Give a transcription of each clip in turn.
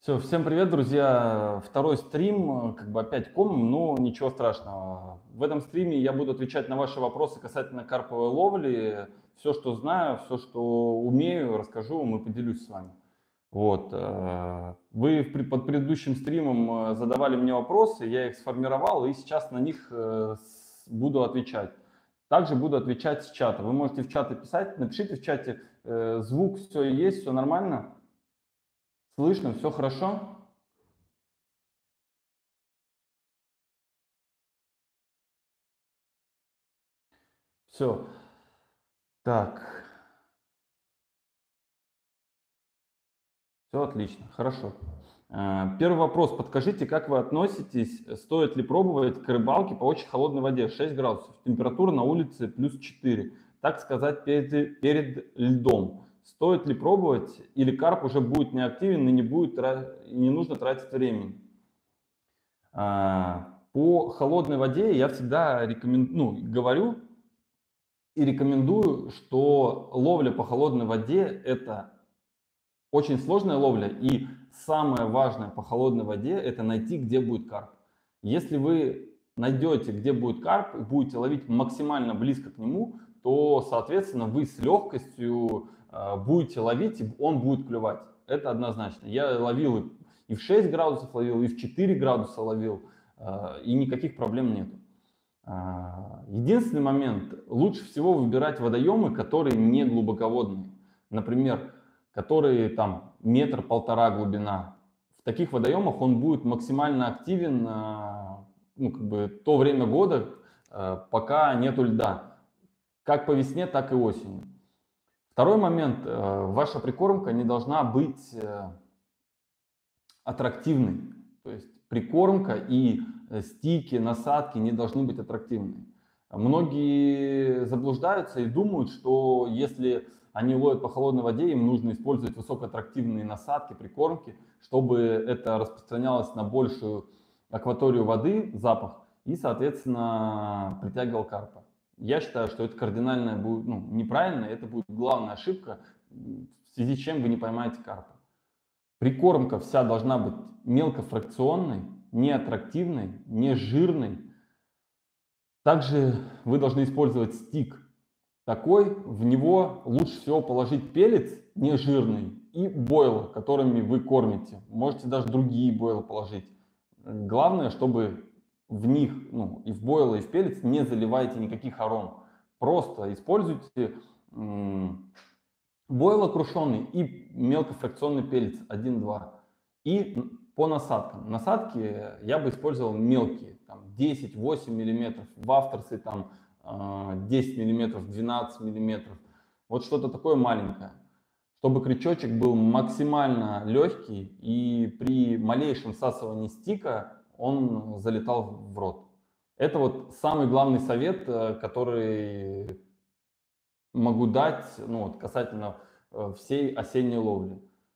Все, всем привет, друзья. Второй стрим, как бы опять ком, но ничего страшного. В этом стриме я буду отвечать на ваши вопросы касательно карповой ловли. Все, что знаю, все, что умею, расскажу вам и поделюсь с вами. Вот. Вы под предыдущим стримом задавали мне вопросы, я их сформировал и сейчас на них буду отвечать. Также буду отвечать с чата. Вы можете в чаты писать, напишите в чате, звук, все есть, все нормально, слышно, все хорошо. Все. Так, все отлично, хорошо. Первый вопрос. Подскажите, как вы относитесь, стоит ли пробовать к рыбалке по очень холодной воде, 6 градусов, температура на улице плюс 4, так сказать, перед льдом. Стоит ли пробовать, или карп уже будет неактивен и не нужно тратить времени? По холодной воде я всегда говорю и рекомендую, что ловля по холодной воде – это очень сложная ловля, и самое важное по холодной воде – это найти, где будет карп. Если вы найдете, где будет карп, и будете ловить максимально близко к нему, то, соответственно, вы с легкостью будете ловить, и он будет клевать. Это однозначно. Я ловил и в 6 градусов ловил, и в 4 градуса ловил, и никаких проблем нету. Единственный момент, лучше всего выбирать водоемы, которые не глубоководные. Например, которые там метр-полтора глубина. В таких водоемах он будет максимально активен то время года, пока нету льда. Как по весне, так и осенью. Второй момент. Ваша прикормка не должна быть аттрактивной. То есть прикормка и стики, насадки не должны быть аттрактивными. Многие заблуждаются и думают, что если они ловят по холодной воде, им нужно использовать высокоаттрактивные насадки, прикормки, чтобы это распространялось на большую акваторию воды, запах, и, соответственно, притягивал карпа. Я считаю, что это кардинально будет неправильно, это будет главная ошибка, в связи с чем вы не поймаете карпа. Прикормка вся должна быть мелкофракционной, неаттрактивной, не жирной. Также вы должны использовать стик такой, в него лучше всего положить пеллец не жирный и бойлы, которыми вы кормите. Можете даже другие бойлы положить. Главное, чтобы в них, и в бойлы, и в пеллец не заливайте никаких аром. Просто используйте бойл окрушенный и мелкофракционный пеллец 1-2. И по насадкам. Насадки я бы использовал мелкие, там 10-8 мм, вафтерсы там 10 мм, 12 мм. Вот что-то такое маленькое. Чтобы крючочек был максимально легкий и при малейшем всасывании стика он залетал в рот. Это вот самый главный совет, который могу дать касательно всей осенней ловли.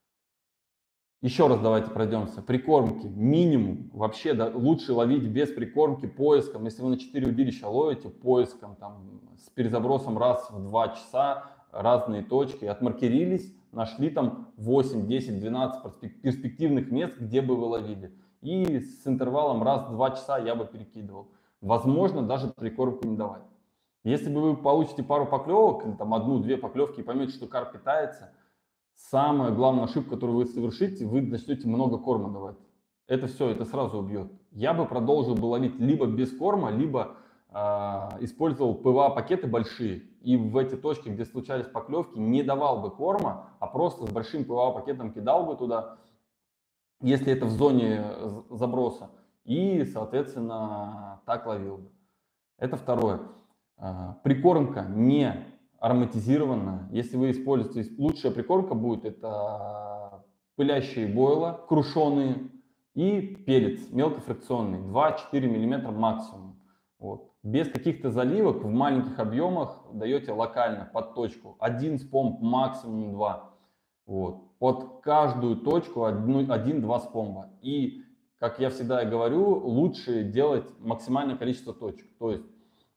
Еще раз давайте пройдемся. Прикормки минимум. Вообще лучше ловить без прикормки поиском. Если вы на 4 удилища ловите поиском, там, с перезабросом раз в 2 часа, разные точки, отмаркерились, нашли там 8, 10, 12 перспективных мест, где бы вы ловили. И с интервалом раз в 2 часа я бы перекидывал. Возможно, даже прикормку не давать. Если бы вы получите пару поклевок, или там 1-2 поклевки и поймете, что карп питается, самая главная ошибка, которую вы совершите, вы начнете много корма давать. Это все, это сразу убьет. Я бы продолжил бы ловить либо без корма, либо использовал ПВА-пакеты большие. И в эти точки, где случались поклевки, не давал бы корма, а просто с большим ПВА-пакетом кидал бы туда, если это в зоне заброса. И, соответственно, так ловил бы. Это второе. Прикормка не ароматизированная. Если вы используете, лучшая прикормка будет это пылящие бойла, крушеные и пеллец мелкофракционный, 2-4 мм максимум. Вот. Без каких-то заливок в маленьких объемах даете локально под точку. 1 спомб, максимум 2. Вот. Под каждую точку 1-2 спомба. И, как я всегда говорю, лучше делать максимальное количество точек. То есть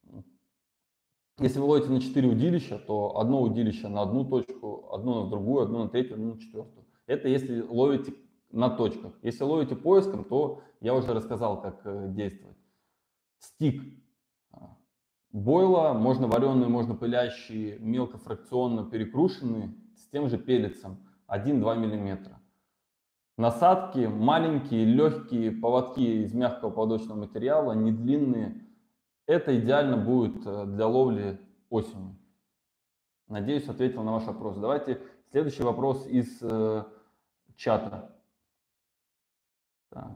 если вы ловите на 4 удилища, то одно удилище на одну точку, одно на другую, одно на третью, одно на четвертую. Это если ловите на точках. Если ловите поиском, то я уже рассказал, как действовать. Стик. Бойла, можно вареные, можно пылящие, мелкофракционно перекрушенные, с тем же пеллетсом 1-2 мм. Насадки маленькие, легкие, поводки из мягкого поводочного материала, не длинные. Это идеально будет для ловли осенью. Надеюсь, ответил на ваш вопрос. Давайте следующий вопрос из чата. Так.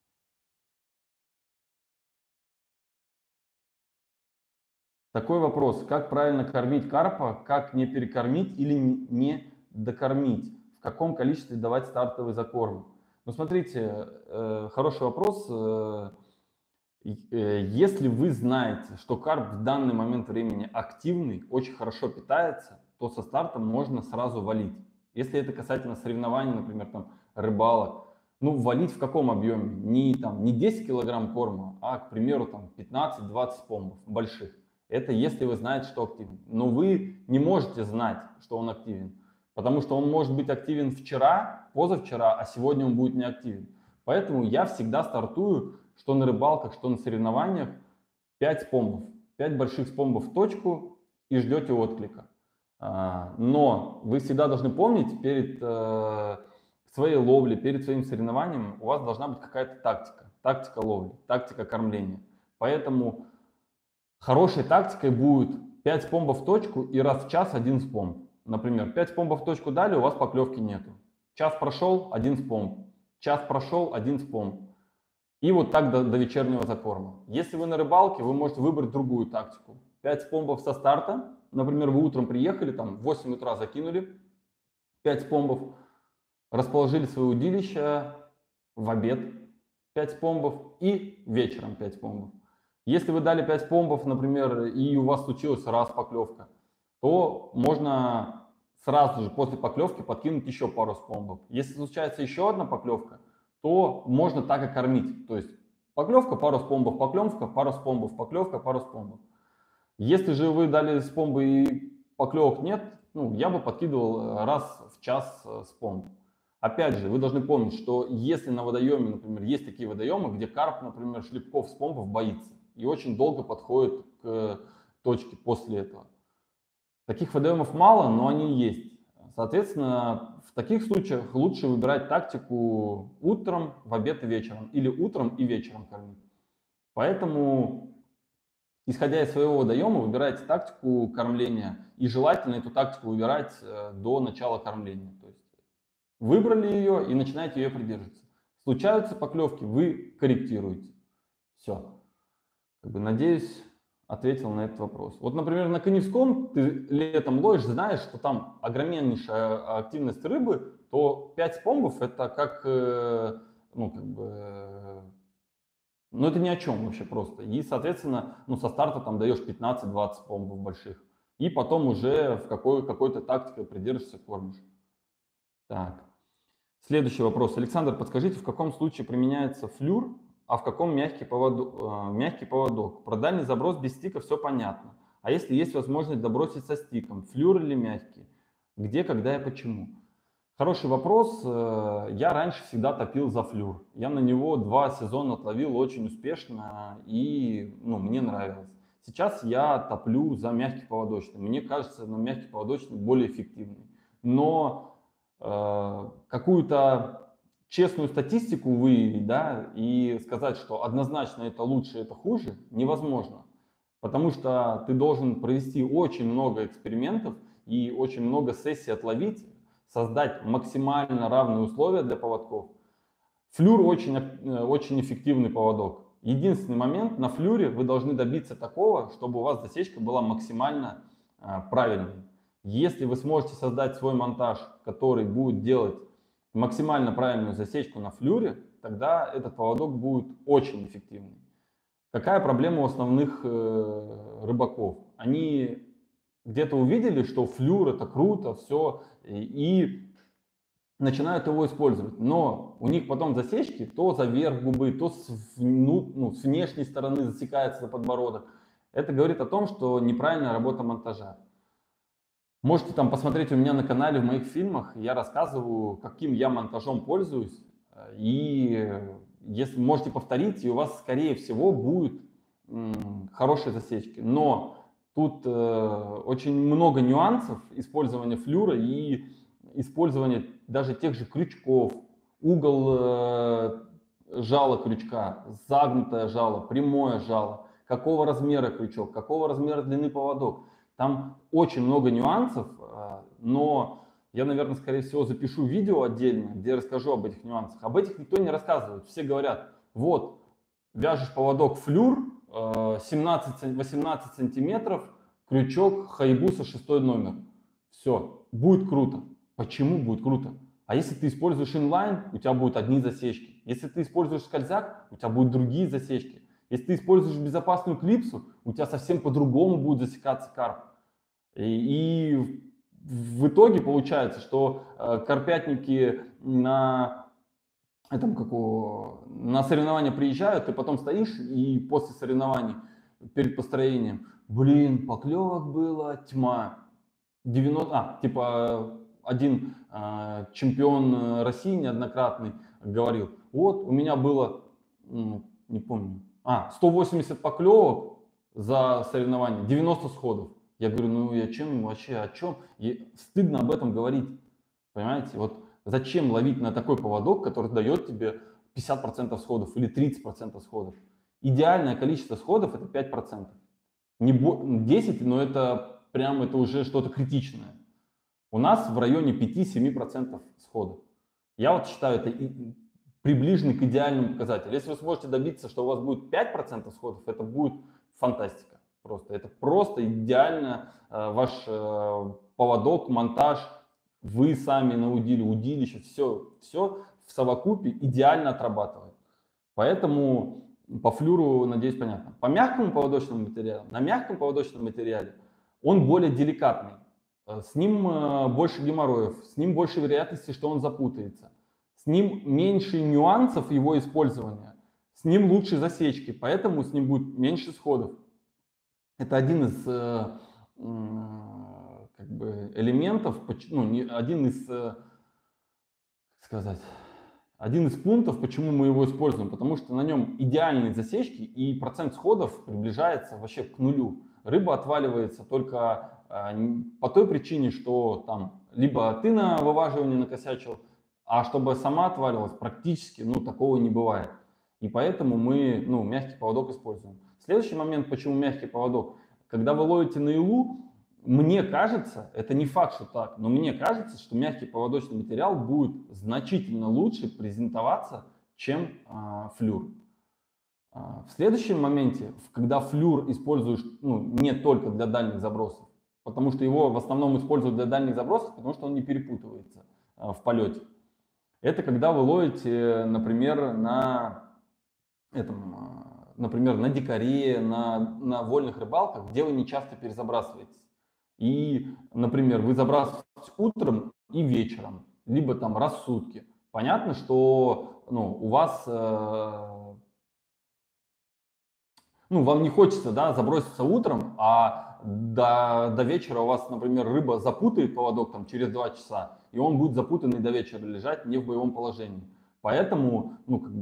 Такой вопрос. Как правильно кормить карпа? Как не перекормить или не докормить? В каком количестве давать стартовый закорм? Ну, смотрите, хороший вопрос. Если вы знаете, что карп в данный момент времени активный, очень хорошо питается, то со стартом можно сразу валить. Если это касательно соревнований, например, там, рыбалок, ну, валить в каком объеме? Не 10 килограмм корма, а, к примеру, там 15-20 спомбов больших. Это если вы знаете, что активен. Но вы не можете знать, что он активен, потому что он может быть активен вчера, позавчера, а сегодня он будет не активен. Поэтому я всегда стартую, что на рыбалках, что на соревнованиях, 5 спомбов. 5 больших спомбов в точку и ждете отклика. Но вы всегда должны помнить, перед своей ловлей, перед своим соревнованием у вас должна быть какая-то тактика. Тактика ловли, тактика кормления. Поэтому хорошей тактикой будет 5 спомбов в точку и раз в час 1 спомб. Например, 5 спомбов в точку дали, у вас поклевки нету. Час прошел, 1 спомб. Час прошел, 1 спомб. И вот так до вечернего закорма. Если вы на рыбалке, вы можете выбрать другую тактику. 5 спомбов со старта. Например, вы утром приехали, там в 8 утра закинули 5 спомбов, расположили свое удилище в обед 5 спомбов и вечером 5 спомбов. Если вы дали 5 спомбов, например, и у вас случилась раз поклевка, то можно сразу же после поклевки подкинуть еще пару спомбов. Если случается еще одна поклевка, то можно так и кормить. То есть поклевка, пару спомбов, поклевка, пару спомбов, поклевка, пару спомбов. Если же вы дали спомбы и поклевок нет, ну, я бы подкидывал раз в час спомб. Опять же, вы должны помнить, что если на водоеме, например, есть такие водоемы, где карп, например, шлепков спомбов боится и очень долго подходит к точке после этого. Таких водоемов мало, но они есть. Соответственно, в таких случаях лучше выбирать тактику утром, в обед и вечером, или утром и вечером кормить. Поэтому, исходя из своего водоема, выбирайте тактику кормления, и желательно эту тактику выбирать до начала кормления. То есть выбрали ее и начинаете ее придерживаться. Случаются поклевки, вы корректируете. Все. Надеюсь, ответил на этот вопрос. Вот, например, на Каневском ты летом ловишь, знаешь, что там огромнейшая активность рыбы, то 5 спомбов это как, ну это ни о чем вообще просто. И, соответственно, ну со старта там даешь 15-20 спомбов больших. И потом уже в какой-то тактикой придержишься, кормишь. Так. Следующий вопрос. Александр, подскажите, в каком случае применяется флюр, а в каком мягкий поводок? Про дальний заброс без стика все понятно. А если есть возможность добросить со стиком, флюр или мягкий? Где, когда и почему? Хороший вопрос. Я раньше всегда топил за флюр. Я на него 2 сезона отловил очень успешно и мне нравилось. Сейчас я топлю за мягкий поводочный. Мне кажется, мягкий поводочный более эффективный. Но какую-то честную статистику выявить, да, и сказать, что однозначно это лучше, это хуже, невозможно. Потому что ты должен провести очень много экспериментов и очень много сессий отловить, создать максимально равные условия для поводков. Флюр очень эффективный поводок. Единственный момент, на флюре вы должны добиться такого, чтобы у вас засечка была максимально правильной. Если вы сможете создать свой монтаж, который будет делать максимально правильную засечку на флюре, тогда этот поводок будет очень эффективный. Какая проблема у основных рыбаков? Они где-то увидели, что флюр это круто, все, и начинают его использовать. Но у них потом засечки то за верх губы, то с внешней стороны засекается за подбородок. Это говорит о том, что неправильная работа монтажа. Можете там посмотреть у меня на канале, в моих фильмах, я рассказываю, каким я монтажом пользуюсь. И если можете повторить, и у вас, скорее всего, будут хорошие засечки. Но тут очень много нюансов использования флюра и использования даже тех же крючков, угол жала крючка, загнутое жало, прямое жало, какого размера крючок, какого размера длины поводок. Там очень много нюансов, но я, наверное, скорее всего запишу видео отдельно, где я расскажу об этих нюансах. Об этих никто не рассказывает. Все говорят, вот, вяжешь поводок флюр, 17-18 сантиметров, крючок Hayabusa 6 номер. Все, будет круто. Почему будет круто? А если ты используешь инлайн, у тебя будут одни засечки. Если ты используешь скользяк, у тебя будут другие засечки. Если ты используешь безопасную клипсу, у тебя совсем по-другому будет засекаться карп. И в итоге получается, что карпятники на соревнования приезжают, ты потом стоишь и после соревнований перед построением, блин, поклевок было тьма. 90, один чемпион России неоднократный говорил, вот у меня было, не помню, 180 поклевок за соревнование, 90 сходов. Я говорю, ну я чем вообще, о чем? И стыдно об этом говорить, понимаете? Вот зачем ловить на такой поводок, который дает тебе 50% сходов или 30% сходов? Идеальное количество сходов это 5%. Не 10, но это прям это уже что-то критичное. У нас в районе 5-7% сходов. Я вот считаю, это приближенный к идеальному показателю. Если вы сможете добиться, что у вас будет 5% сходов, это будет фантастика. Это просто идеально ваш поводок, монтаж, вы сами на удилище, все в совокупе идеально отрабатывает. Поэтому по флюру, надеюсь, понятно. По мягкому поводочному материалу, на мягком поводочном материале он более деликатный. С ним больше геморроев, с ним больше вероятности, что он запутается. С ним меньше нюансов его использования, с ним лучше засечки, поэтому с ним будет меньше сходов. Это один из элементов, один из пунктов, почему мы его используем, потому что на нем идеальные засечки и процент сходов приближается вообще к нулю. Рыба отваливается только по той причине, что там либо ты на вываживании накосячил, а чтобы сама отваливалась, практически такого не бывает. И поэтому мы мягкий поводок используем. Следующий момент, почему мягкий поводок. Когда вы ловите на илу, мне кажется, это не факт, что так, но мне кажется, что мягкий поводочный материал будет значительно лучше презентоваться, чем флюр. В следующем моменте, когда флюр используешь не только для дальних забросов, потому что его в основном используют для дальних забросов, потому что он не перепутывается в полете. Это когда вы ловите, например, на дикаре, на вольных рыбалках, где вы не часто перезабрасываетесь. И, например, вы забрасываете утром и вечером, либо там раз в сутки. Понятно, что у вас, вам не хочется заброситься утром, а до вечера у вас, например, рыба запутает поводок через 2 часа, и он будет запутанный до вечера лежать не в боевом положении. Поэтому,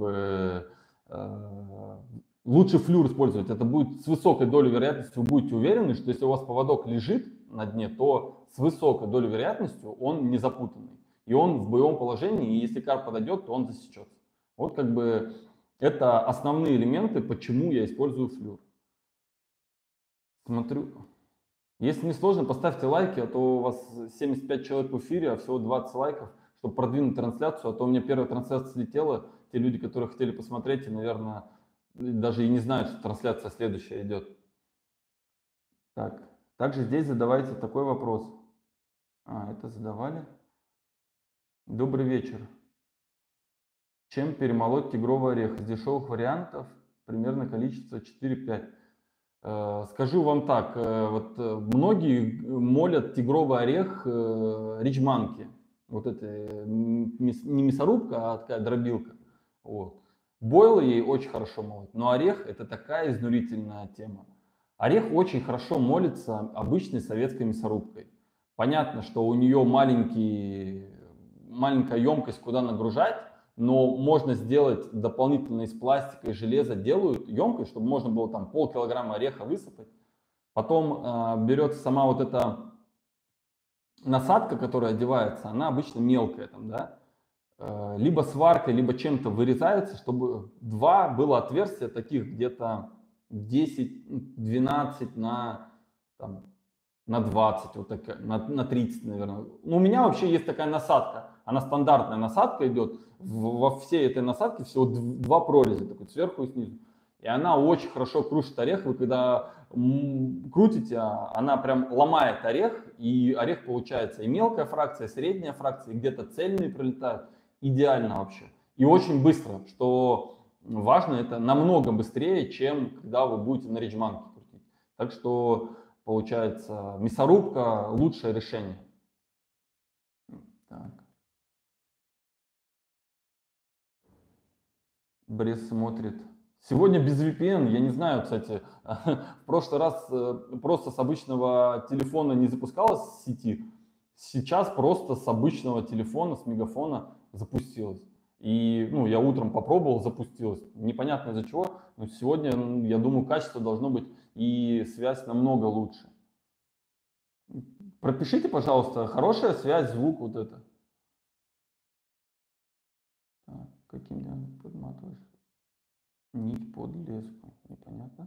лучше флюр использовать. Это будет с высокой долей вероятности, вы будете уверены, что если у вас поводок лежит на дне, то с высокой долей вероятности он не запутанный. И он в боевом положении, и если карп подойдет, то он засечется. Вот это основные элементы, почему я использую флюр. Смотрю. Если не сложно, поставьте лайки, а то у вас 75 человек в эфире, а всего 20 лайков, чтобы продвинуть трансляцию, а то у меня первая трансляция слетела. Те люди, которые хотели посмотреть, и, наверное, даже и не знают, что трансляция следующая идет. Так. Также здесь задавайте такой вопрос. Это задавали. Добрый вечер. Чем перемолоть тигровый орех? Из дешевых вариантов примерно количество 4-5. Скажу вам так, многие молят тигровый орех ричманки. Вот это не мясорубка, а такая дробилка. Вот. Бойлы ей очень хорошо молоть, но орех это такая изнурительная тема. Орех очень хорошо молится обычной советской мясорубкой. Понятно, что у нее маленькая емкость, куда нагружать, но можно сделать дополнительно из пластика и железа, делают емкость, чтобы можно было там полкилограмма ореха высыпать. Потом берется сама вот эта насадка, которая одевается, она обычно мелкая там, да, либо сваркой, либо чем-то вырезается, чтобы было отверстия таких где-то 10-12 на 20, вот такая, на 30, наверное. Ну, у меня вообще есть такая насадка, она стандартная насадка идет, во всей этой насадке всего 2 прореза, такой сверху и снизу. И она очень хорошо крушит орех, вы когда крутите, она прям ломает орех, и орех получается и мелкая фракция, и средняя фракция, и где-то цельные пролетают. Идеально вообще. И очень быстро, что важно, это намного быстрее, чем когда вы будете на риджманке крутить. Так что получается мясорубка лучшее решение. Так. Брес смотрит. Сегодня без VPN, я не знаю, кстати, в прошлый раз просто с обычного телефона не запускалась с сети, сейчас просто с обычного телефона, с мегафона запустилась. И ну, я утром попробовал, запустилась. Непонятно из-за чего, но сегодня, я думаю, качество должно быть и связь намного лучше. Пропишите, пожалуйста, хорошая связь, звук вот это. Так, каким подматываешь? Нить под леску, непонятно.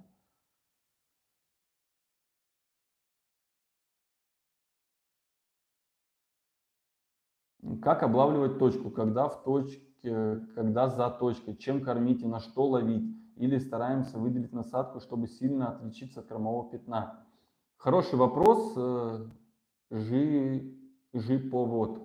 Как облавливать точку, когда в точке, когда за точкой, чем кормить и на что ловить? Или стараемся выделить насадку, чтобы сильно отличиться от кормового пятна? Хороший вопрос, Жиповод.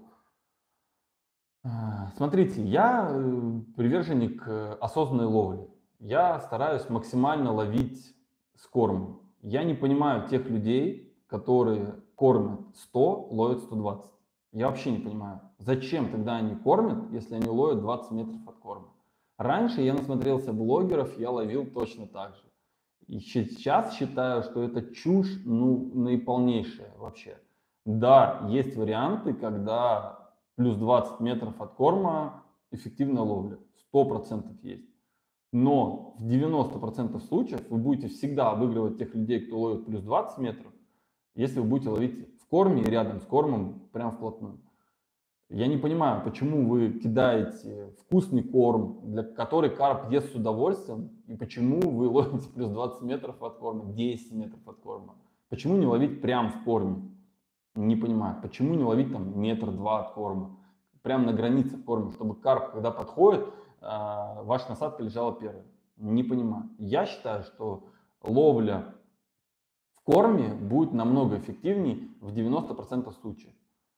Смотрите, я приверженник осознанной ловли. Я стараюсь максимально ловить с кормом. Я не понимаю тех людей, которые кормят 100, ловят 120. Я вообще не понимаю, зачем тогда они кормят, если они ловят 20 метров от корма. Раньше я насмотрелся блогеров, я ловил точно так же. И сейчас считаю, что это чушь, ну, наиполнейшая вообще. Да, есть варианты, когда плюс 20 метров от корма эффективная ловля. 100% есть. Но в 90% случаев вы будете всегда обыгрывать тех людей, кто ловит плюс 20 метров, если вы будете ловить в корме и рядом с кормом прям вплотную. Я не понимаю, почему вы кидаете вкусный корм, для который карп ест с удовольствием, и почему вы ловите плюс 20 метров от корма, 10 метров от корма. Почему не ловить прям в корме? Не понимаю, почему не ловить там метр-два от корма, прям на границе корма, чтобы карп, когда подходит, ваша насадка лежала первой. Не понимаю. Я считаю, что ловля в корме будет намного эффективнее в 90% случаев.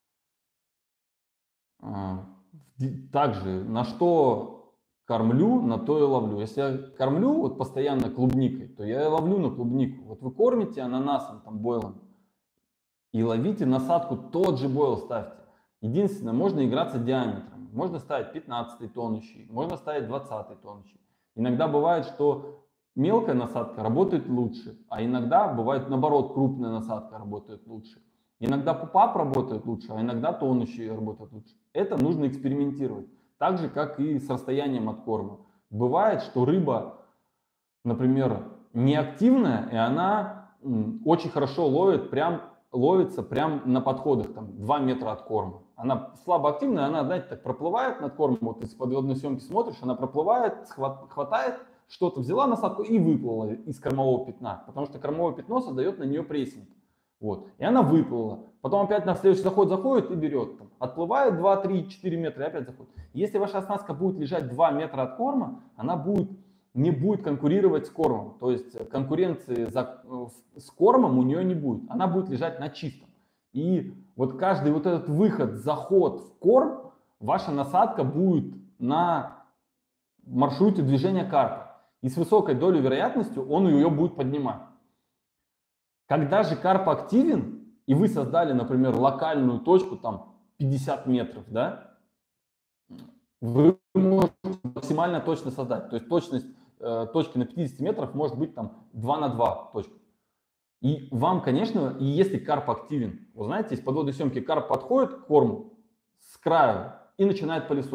Также на что кормлю, на то и ловлю. Если я кормлю вот постоянно клубникой, то я и ловлю на клубнику. Вот вы кормите ананасом, там, бойлом, и ловите насадку, тот же бойл ставьте. Единственное, можно играться диаметром. Можно ставить 15 тонущий, можно ставить 20 тонущий. Иногда бывает, что мелкая насадка работает лучше, а иногда бывает наоборот, крупная насадка работает лучше. Иногда пупап работает лучше, а иногда тонущий работает лучше. Это нужно экспериментировать. Так же, как и с расстоянием от корма. Бывает, что рыба, например, неактивная, и она очень хорошо ловится прям на подходах, там 2 метра от корма. Она слабоактивная, она, знаете, так проплывает над кормом, вот ты с подводной съемки смотришь, она проплывает, хватает, что-то взяла насадку и выплыла из кормового пятна, потому что кормовое пятно создает на нее прессинг. Вот. И она выплыла. Потом опять на следующий заход заходит и берет. Там, отплывает 2, 3, 4 метра и опять заходит. Если ваша оснастка будет лежать 2 метра от корма, она не будет конкурировать с кормом. То есть конкуренции с кормом у нее не будет. Она будет лежать на чистом. И вот каждый вот этот выход, заход в корм, ваша насадка будет на маршруте движения карпа. И с высокой долей вероятности он ее будет поднимать. Когда же карп активен, и вы создали, например, локальную точку, там 50 метров, да, вы можете максимально точно создать. То есть точность точки на 50 метров может быть там 2 на 2 точка. И вам, конечно, и если карп активен, вы знаете, из подводной съемки карп подходит к корму с краю и начинает пылесосить.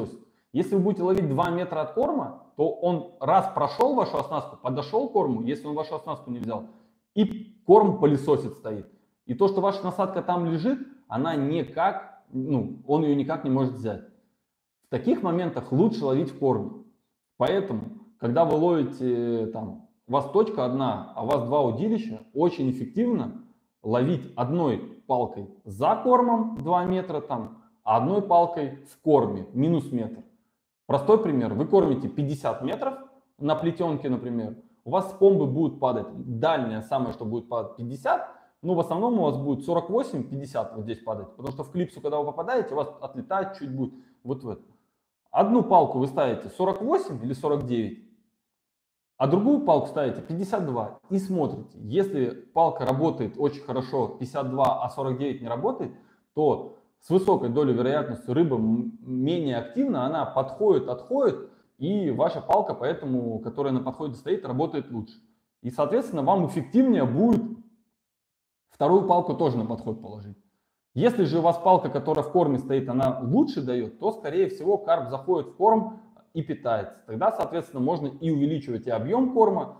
Если вы будете ловить 2 метра от корма, то он раз прошел вашу оснастку, подошел к корму, если он вашу оснастку не взял, и корм пылесосит стоит. И то, что ваша насадка там лежит, она никак, он ее никак не может взять. В таких моментах лучше ловить в корме. Поэтому, когда вы ловите, там, у вас точка одна, а у вас 2 удилища, очень эффективно ловить одной палкой за кормом 2 метра, там, а одной палкой в корме, минус метр. Простой пример. Вы кормите 50 метров на плетенке, например. У вас с помбы будут падать, дальнее самое, что будет падать 50, но в основном у вас будет 48-50 вот здесь падать. Потому что в клипсу, когда вы попадаете, у вас отлетает чуть будет вот в это. Одну палку вы ставите 48 или 49, а другую палку ставите 52 и смотрите. Если палка работает очень хорошо 52, а 49 не работает, то с высокой долей вероятности рыба менее активна, она подходит, отходит, и ваша палка, поэтому, которая на подходе стоит, работает лучше. И, соответственно, вам эффективнее будет вторую палку тоже на подход положить. Если же у вас палка, которая в корме стоит, она лучше дает, то, скорее всего, карп заходит в корм и питается. Тогда, соответственно, можно и увеличивать и объем корма,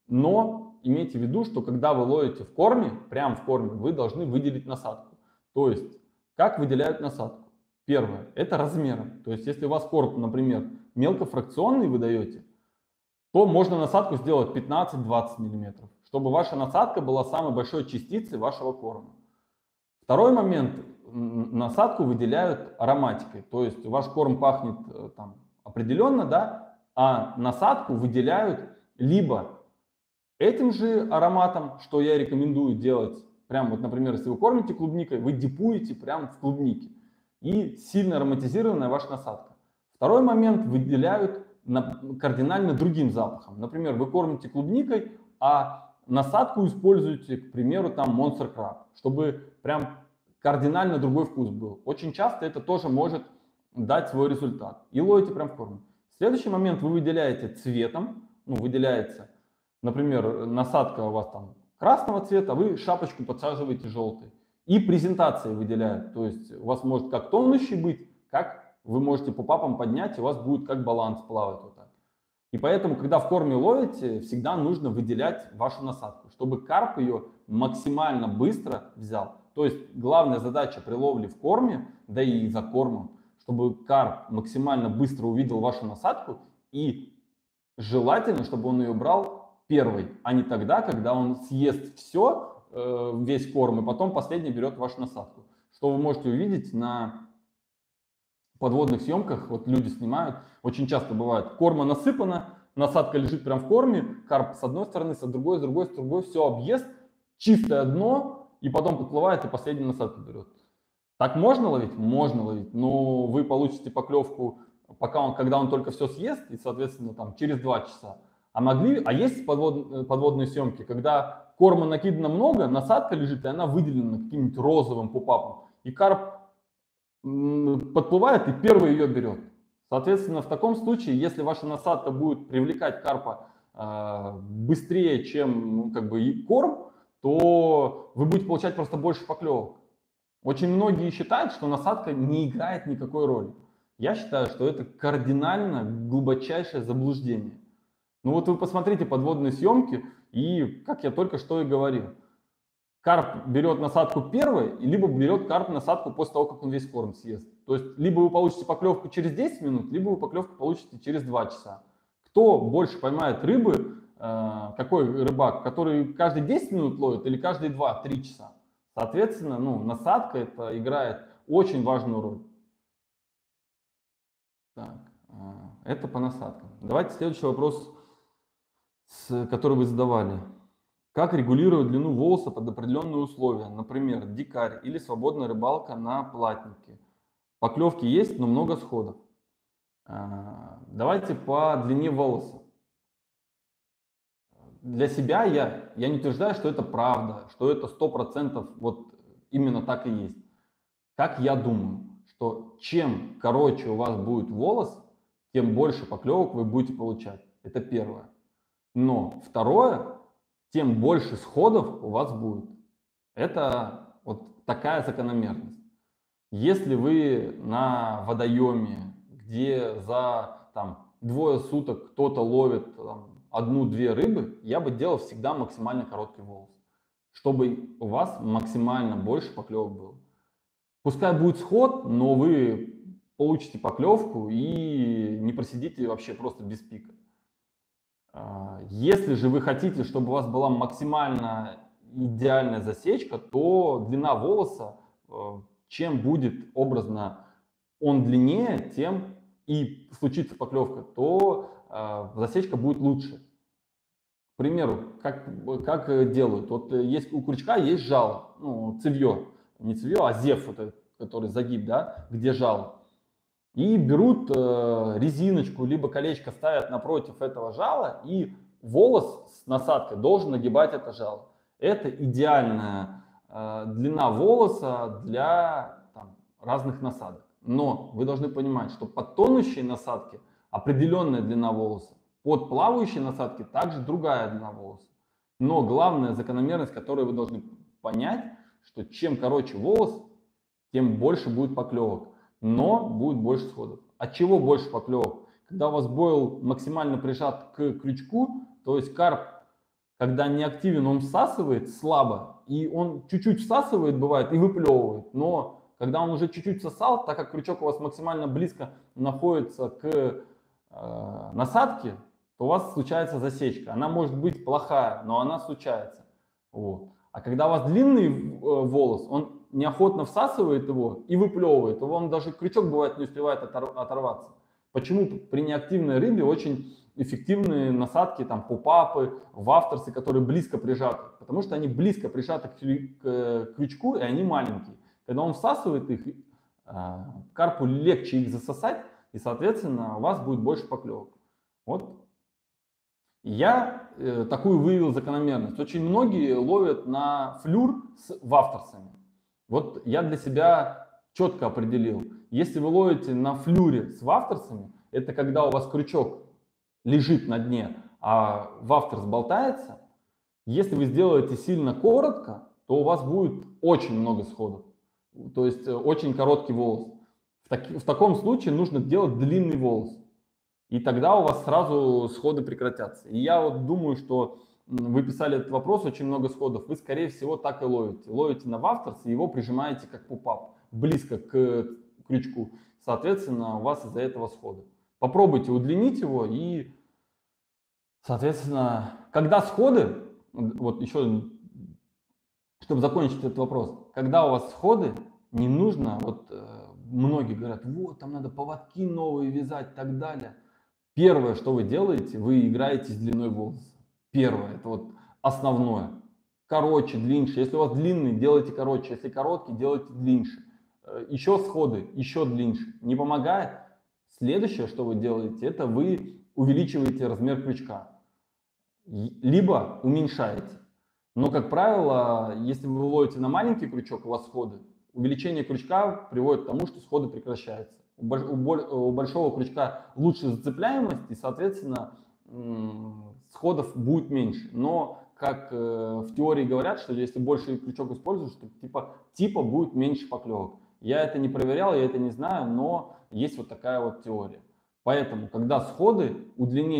но имейте в виду, что когда вы ловите в корме, прямо в корме, вы должны выделить насадку. То есть, как выделяют насадку? Первое, это размером. То есть, если у вас корм, например, мелкофракционный вы даете, то можно насадку сделать 15-20 мм, чтобы ваша насадка была самой большой частицей вашего корма. Второй момент, насадку выделяют ароматикой, то есть ваш корм пахнет там определенно, да, а насадку выделяют либо этим же ароматом, что я рекомендую делать, прям вот, например, если вы кормите клубникой, вы дипуете прям в клубнике, и сильно ароматизированная ваша насадка. Второй момент, выделяют кардинально другим запахом. Например, вы кормите клубникой, а насадку используете, к примеру, там Monster Crab, чтобы прям кардинально другой вкус был. Очень часто это тоже может дать свой результат. И ловите прям в корм. Следующий момент вы выделяете цветом, выделяется, например, насадка у вас там красного цвета, вы шапочку подсаживаете желтой. И презентации выделяют, то есть у вас может как тонущий быть, как вы можете попапом поднять, и у вас будет как баланс плавать вот так. И поэтому, когда в корме ловите, всегда нужно выделять вашу насадку, чтобы карп ее максимально быстро взял. То есть главная задача при ловле в корме, да и за кормом, чтобы карп максимально быстро увидел вашу насадку и желательно, чтобы он ее брал первый, а не тогда, когда он съест все, весь корм, и потом последний берет вашу насадку. Что вы можете увидеть на подводных съемках, вот люди снимают, очень часто бывает, корма насыпана, насадка лежит прям в корме, карп с одной стороны, с другой, все объест, чистое дно, и потом подплывает и последнюю насадку берет. Так можно ловить? Можно ловить, но вы получите поклевку, когда он только все съест, и, соответственно, там, через 2 часа. А есть подводные съемки, когда корма накидано много, насадка лежит, и она выделена каким-нибудь розовым попапом, и карп подплывает и первый ее берет. Соответственно, в таком случае, если ваша насадка будет привлекать карпа быстрее, чем и корм, то вы будете получать просто больше поклевок. Очень многие считают, что насадка не играет никакой роли. Я считаю, что это кардинально глубочайшее заблуждение. Ну вот вы посмотрите подводные съемки, и как я только что и говорил, карп берет насадку первой, либо берет карп насадку после того, как он весь корм съест. То есть, либо вы получите поклевку через 10 минут, либо вы поклевку получите через 2 часа. Кто больше поймает рыбы, какой рыбак, который каждые 10 минут ловит или каждые 2-3 часа? Соответственно, насадка это играет очень важную роль. Так, это по насадкам. Давайте следующий вопрос, который вы задавали. Как регулировать длину волоса под определенные условия, например, дикарь или свободная рыбалка на платнике? Поклевки есть, но много сходов. Давайте по длине волоса. Для себя я не утверждаю, что это правда, что это 100% вот именно так и есть. Как я думаю, что чем короче у вас будет волос, тем больше поклевок вы будете получать. Это первое. Но второе, тем больше сходов у вас будет. Это вот такая закономерность. Если вы на водоеме, где за там, 2 суток кто-то ловит одну-две рыбы, я бы делал всегда максимально короткий волос, чтобы у вас максимально больше поклевок было. Пускай будет сход, но вы получите поклевку и не просидите вообще просто без пика. Если же вы хотите, чтобы у вас была максимально идеальная засечка, то длина волоса, чем будет образно он длиннее, тем и случится поклевка, то засечка будет лучше. К примеру, как делают? Вот есть у крючка есть жало, ну, цевье, не цевье, а зев, вот этот, который загиб, да, где жало. И берут резиночку, либо колечко ставят напротив этого жала, и волос с насадкой должен нагибать это жало. Это идеальная длина волоса для разных насадок. Но вы должны понимать, что под тонущей насадки определенная длина волоса, под плавающей насадки также другая длина волоса. Но главная закономерность, которую вы должны понять, что чем короче волос, тем больше будет поклевок, но будет больше сходов. От чего больше поклевок? Когда у вас бойл максимально прижат к крючку, то есть карп, когда не активен, он всасывает слабо, и он чуть-чуть всасывает, бывает, и выплевывает. Но когда он уже чуть-чуть всосал, так как крючок у вас максимально близко находится к насадке, то у вас случается засечка. Она может быть плохая, но она случается. Вот. А когда у вас длинный волос, он неохотно всасывает его и выплевывает. Он даже крючок бывает не успевает оторваться. Почему при неактивной рыбе очень эффективные насадки, там попапы, вафтерсы, которые близко прижаты? Потому что они близко прижаты к крючку, и они маленькие. Когда он всасывает их, карпу легче их засосать, и, соответственно, у вас будет больше поклевок. Вот. Я такую выявил закономерность. Очень многие ловят на флюр с вафтерсами. Вот я для себя четко определил. Если вы ловите на флюре с вафтерсами, это когда у вас крючок лежит на дне, а вафтерс болтается. Если вы сделаете сильно коротко, то у вас будет очень много сходов. То есть очень короткий волос. В таком случае нужно делать длинный волос. И тогда у вас сразу сходы прекратятся. И я вот думаю, что вы писали этот вопрос, очень много сходов. Вы, скорее всего, так и ловите. Ловите на вафтерс и его прижимаете как пупап, близко к крючку. Соответственно, у вас из-за этого сходы. Попробуйте удлинить его и, соответственно, когда сходы, вот еще, чтобы закончить этот вопрос, когда у вас сходы, не нужно, вот многие говорят, вот там надо поводки новые вязать и так далее. Первое, что вы делаете, вы играете с длиной волоса. Первое, это вот основное. Короче, длиннее. Если у вас длинный, делайте короче. Если короткий, делайте длиннее. Еще сходы, еще длиннее. Не помогает? Следующее, что вы делаете, это вы увеличиваете размер крючка. Либо уменьшаете. Но, как правило, если вы ловите на маленький крючок, у вас сходы, увеличение крючка приводит к тому, что сходы прекращаются. У большого крючка лучше зацепляемость, и, соответственно, сходов будет меньше. Но, как в теории говорят, что если больше крючок используешь, то типа будет меньше поклевок. Я это не проверял, я это не знаю, но есть вот такая вот теория. Поэтому, когда сходы,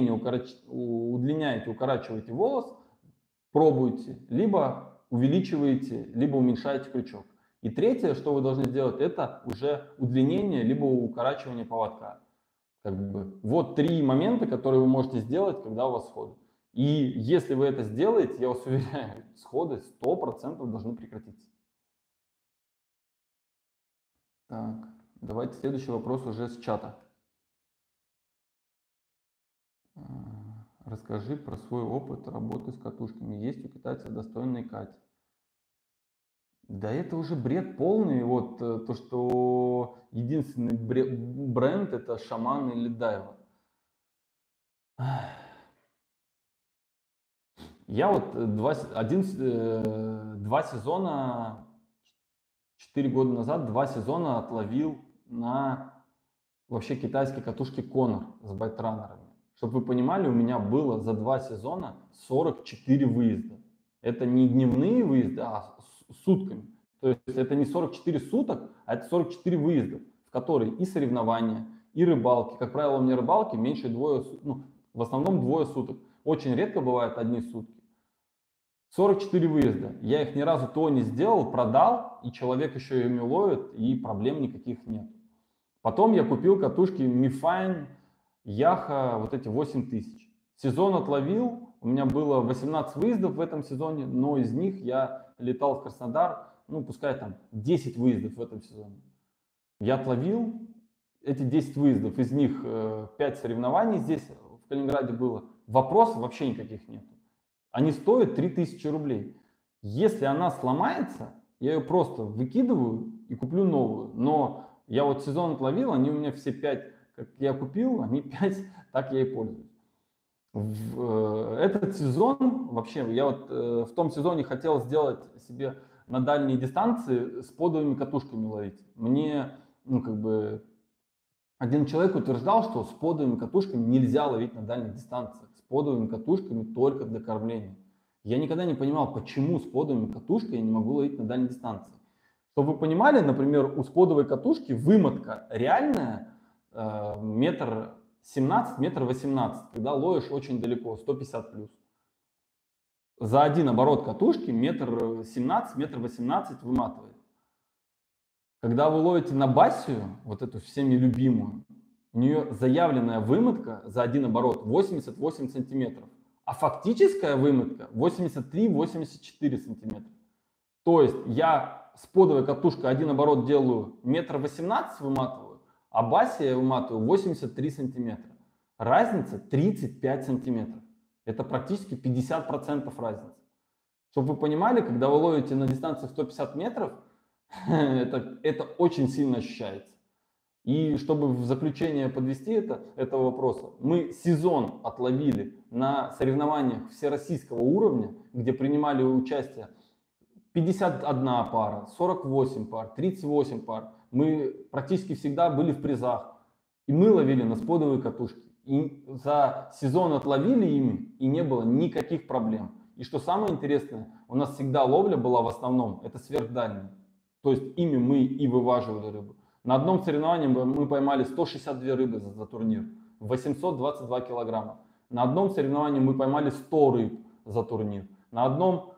удлиняете, укорачиваете волос, пробуйте, либо увеличиваете, либо уменьшаете крючок. И третье, что вы должны сделать, это уже удлинение, либо укорачивание поводка. Вот 3 момента, которые вы можете сделать, когда у вас сходы. И если вы это сделаете, я вас уверяю, сходы 100% должны прекратиться. Так, давайте следующий вопрос уже с чата. Расскажи про свой опыт работы с катушками. Есть у китайцев достойные кати? Да это уже бред полный. Вот то, что единственный бренд это Шаман или Дайва. Я вот 2 сезона, 4 года назад, 2 сезона отловил на вообще китайской катушке Conor с байтранерами. Чтобы вы понимали, у меня было за 2 сезона 44 выезда. Это не дневные выезды, а сутками. То есть это не 44 суток, а это 44 выезда, в которые и соревнования, и рыбалки. Как правило, у меня рыбалки меньше ну, в основном двое суток. Очень редко бывает одни сутки. 44 выезда. Я их ни разу то не сделал, продал, и человек еще ими ловит, и проблем никаких нет. Потом я купил катушки Mi Fine, Яха, вот эти 8000. Сезон отловил, у меня было 18 выездов в этом сезоне, но из них я летал в Краснодар, ну пускай там 10 выездов в этом сезоне. Я отловил эти 10 выездов, из них 5 соревнований здесь в Калининграде было. Вопросов вообще никаких нет. Они стоят 3000 рублей. Если она сломается, я ее просто выкидываю и куплю новую. Но я вот сезон отловил, они у меня все 5, как я купил, они 5, так я и пользуюсь. Этот сезон, вообще, я вот в том сезоне хотел сделать себе на дальние дистанции с подовыми катушками ловить. Мне, ну, как бы, один человек утверждал, что с подовыми катушками нельзя ловить на дальних дистанциях. С подовыми катушками только для кормления. Я никогда не понимал, почему с подовыми катушкой я не могу ловить на дальней дистанции. Чтобы вы понимали, например, у сподовой катушки вымотка реальная метр 17, метр 18, когда ловишь очень далеко, 150 плюс. За один оборот катушки метр 17, метр 18 выматывает. Когда вы ловите на бассию, вот эту всеми любимую, у нее заявленная вымотка за один оборот 88 сантиметров, а фактическая вымотка 83-84 сантиметра. То есть я с подовой катушкой один оборот делаю метр 18 выматываю, а бассия я выматываю 83 сантиметра. Разница 35 сантиметров. Это практически 50% разницы. Чтобы вы понимали, когда вы ловите на дистанции 150 метров, это очень сильно ощущается. И чтобы в заключение подвести этого вопроса, мы сезон отловили на соревнованиях всероссийского уровня, где принимали участие 51 пара, 48 пар, 38 пар. Мы практически всегда были в призах. И мы ловили на сподовые катушки. И за сезон отловили ими, и не было никаких проблем. И что самое интересное, у нас всегда ловля была в основном, это сверхдальняя. То есть ими мы и вываживали рыбу. На одном соревновании мы поймали 162 рыбы за турнир, 822 килограмма. На одном соревновании мы поймали 100 рыб за турнир. На одном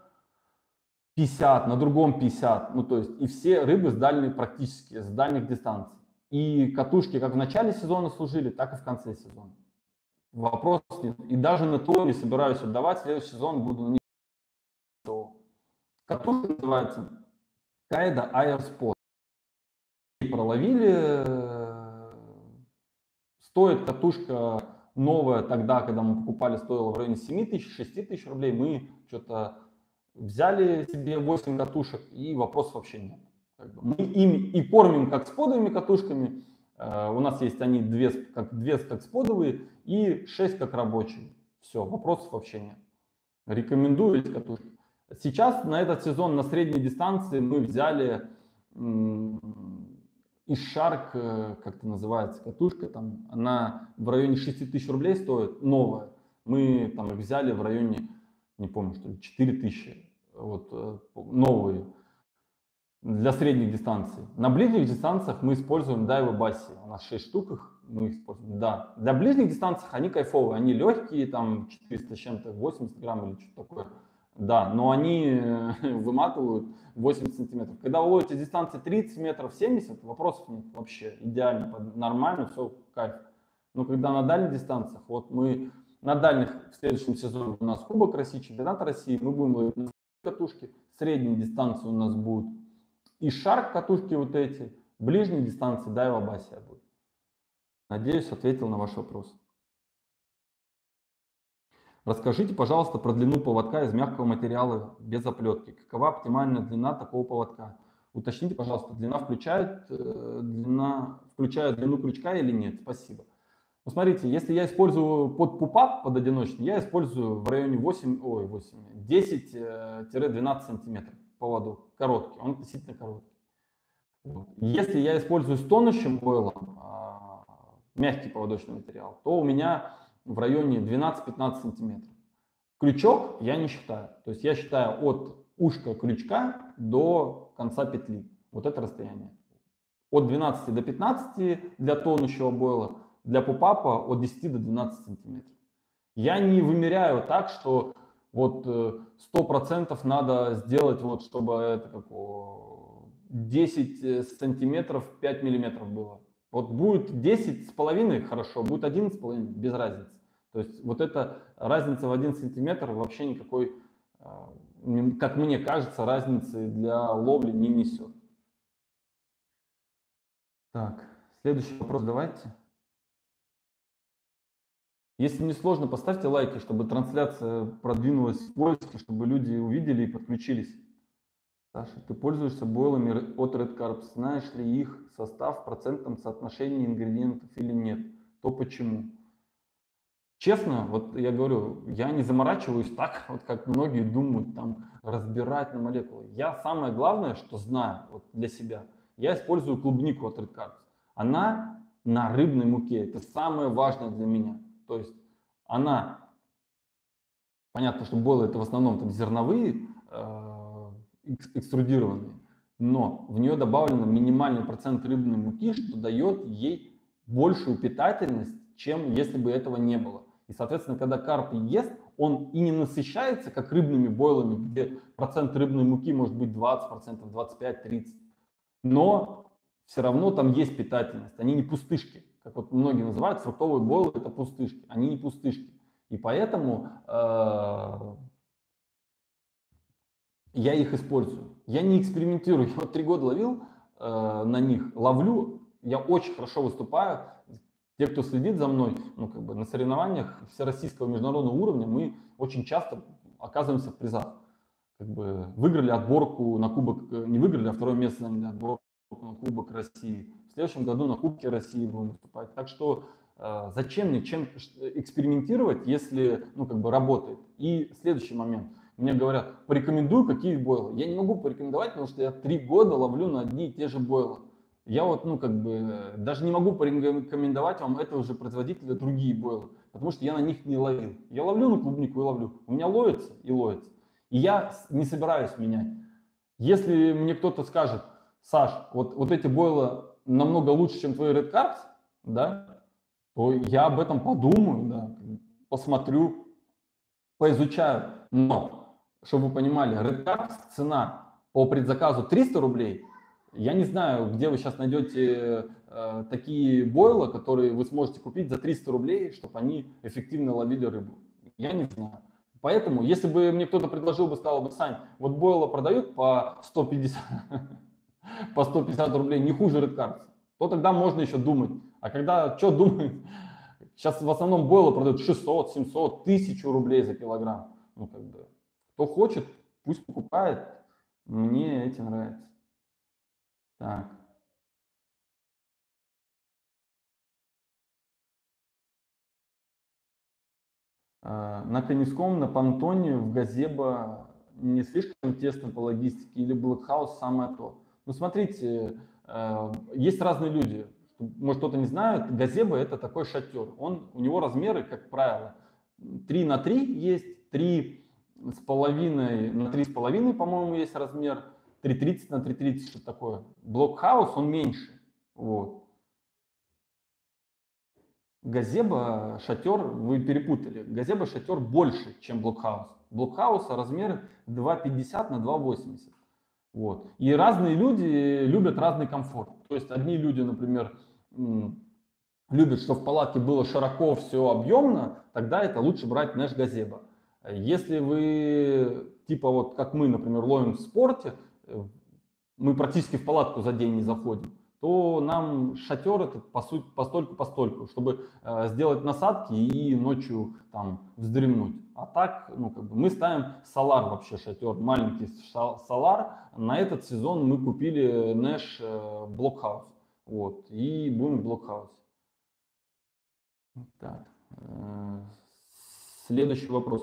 50, на другом 50. Ну, то есть и все рыбы с дальних, практически, с дальних дистанций. И катушки как в начале сезона служили, так и в конце сезона. Вопрос нет. И даже на то не собираюсь отдавать. В следующий сезон буду на них. Катушка называется Кайда Airsport. Проловили. Стоит катушка новая тогда, когда мы покупали, стоила в районе 7 тысяч, 6 тысяч рублей. Мы что-то взяли себе 8 катушек, и вопросов вообще нет. Мы ими и кормим как сподовыми катушками. У нас есть они две как сподовые и 6 как рабочие. Все, вопросов вообще нет. Рекомендую эти катушки. Сейчас на этот сезон на средней дистанции мы взяли Ишарк, как это называется, катушка, там, она в районе 6 тысяч рублей стоит, новая. Мы там их взяли в районе, не помню, что ли, 4 тысячи, вот, новые, для средних дистанций. На ближних дистанциях мы используем Daiwa Bassi, у нас 6 штук их мы используем, да. Для ближних дистанций они кайфовые, они легкие, там 400 с чем-то, 80 грамм или что-то такое. Да, но они выматывают 80 сантиметров. Когда вы ловите дистанции 30 метров, 70, вопросов нет вообще. Идеально, нормально, все, кайф. Но когда на дальних дистанциях, вот мы на дальних в следующем сезоне у нас Кубок России, Чемпионат России, мы будем ловить на катушки. Средние дистанции у нас будут и Shark катушки вот эти, ближние дистанции Daiwa Bassi будет. Надеюсь, ответил на ваш вопрос. Расскажите, пожалуйста, про длину поводка из мягкого материала без оплетки. Какова оптимальная длина такого поводка? Уточните, пожалуйста, длина включает длину крючка или нет? Спасибо. Ну, смотрите, если я использую под пупап, под одиночный, я использую в районе 10-12 сантиметров поводок. Короткий, он относительно короткий. Если я использую с тонущим бойлом, мягкий поводочный материал, то у меня в районе 12-15 сантиметров. Крючок я не считаю. То есть я считаю от ушка крючка до конца петли. Вот это расстояние. от 12 до 15 для тонущего бойла, для попапа от 10 до 12 сантиметров. Я не вымеряю так, что вот 100% надо сделать, вот, чтобы это как 10 сантиметров 5 миллиметров было. Вот будет 10,5 хорошо, будет 11,5 без разницы. То есть вот эта разница в 1 сантиметр вообще никакой, как мне кажется, разницы для ловли не несет. Так, следующий вопрос давайте. Если не сложно, поставьте лайки, чтобы трансляция продвинулась в поиске, чтобы люди увидели и подключились. Саша, ты пользуешься бойлами от Red Carb? Знаешь ли их состав в процентном соотношении ингредиентов или нет? То почему? Честно, вот я говорю, я не заморачиваюсь так, вот как многие думают, там, разбирать на молекулы. Я самое главное, что знаю вот для себя, я использую клубнику от Red Carb. Она на рыбной муке, это самое важное для меня. То есть она, понятно, что бойлы это в основном там зерновые, экструдированные, но в нее добавлено минимальный процент рыбной муки, что дает ей большую питательность, чем если бы этого не было. И, соответственно, когда карп ест, он и не насыщается, как рыбными бойлами, где процент рыбной муки может быть 20%, 25%, 30%. Но все равно там есть питательность, они не пустышки. Как вот многие называют, фруктовые бойлы это пустышки, они не пустышки. И поэтому я их использую. Я не экспериментирую. Я вот 3 года ловил на них, ловлю, я очень хорошо выступаю. Те, кто следит за мной, ну, как бы на соревнованиях всероссийского международного уровня, мы очень часто оказываемся в призах. Как бы выиграли отборку на Кубок, не выиграли, а второе место заняли отборку на Кубок России. В следующем году на Кубке России будем выступать. Так что зачем мне чем экспериментировать, если, ну, как бы работает. И следующий момент. Мне говорят, порекомендуй, какие бойлы. Я не могу порекомендовать, потому что я 3 года ловлю на одни и те же бойлы. Я вот, ну, как бы, даже не могу порекомендовать вам этого же производителя другие бойлы, потому что я на них не ловил. Я ловлю на клубнику и ловлю. У меня ловится и ловится. И я не собираюсь менять. Если мне кто-то скажет, Саш, вот эти бойлы намного лучше, чем твои Red Carbs, да, то я об этом подумаю, да, посмотрю, поизучаю. Но, чтобы вы понимали, Red Carbs цена по предзаказу 300 рублей. Я не знаю, где вы сейчас найдете такие бойлы, которые вы сможете купить за 300 рублей, чтобы они эффективно ловили рыбу. Я не знаю. Поэтому, если бы мне кто-то предложил бы, сказал бы, Сань, вот бойла продают по 150, по 150 рублей, не хуже Red Carb, то тогда можно еще думать. А когда что думать? Сейчас в основном бойла продают 600, 700, 1000 рублей за килограмм. Ну, как бы, кто хочет, пусть покупает. Мне эти нравятся. Так. На Коневском, на понтоне, в Газебо не слишком тесно по логистике или Блэкхаус самое то? Ну, смотрите, есть разные люди. Может, кто-то не знает, Газебо это такой шатер. У него размеры, как правило, 3 на 3 есть, 3,5 на 3,5, по-моему, есть размер, 3,30 на 3,30, что такое. Блокхаус, он меньше. Вот. Газеба шатер, вы перепутали. Газеба шатер больше, чем блокхаус. Блокхауса размеры 2,50 на 2,80. Вот. И разные люди любят разный комфорт. То есть одни люди, например, любят, чтобы в палатке было широко, все объемно, тогда это лучше брать Nash Газеба. Если вы, типа вот как мы, например, ловим в спорте, мы практически в палатку за день не заходим, то нам шатер этот постольку, чтобы сделать насадки и ночью там вздремнуть. А так, ну, как бы мы ставим Solar вообще шатер, маленький Solar. На этот сезон мы купили Nash Blockhouse. Вот, и будем в Blockhouse. Так, следующий вопрос.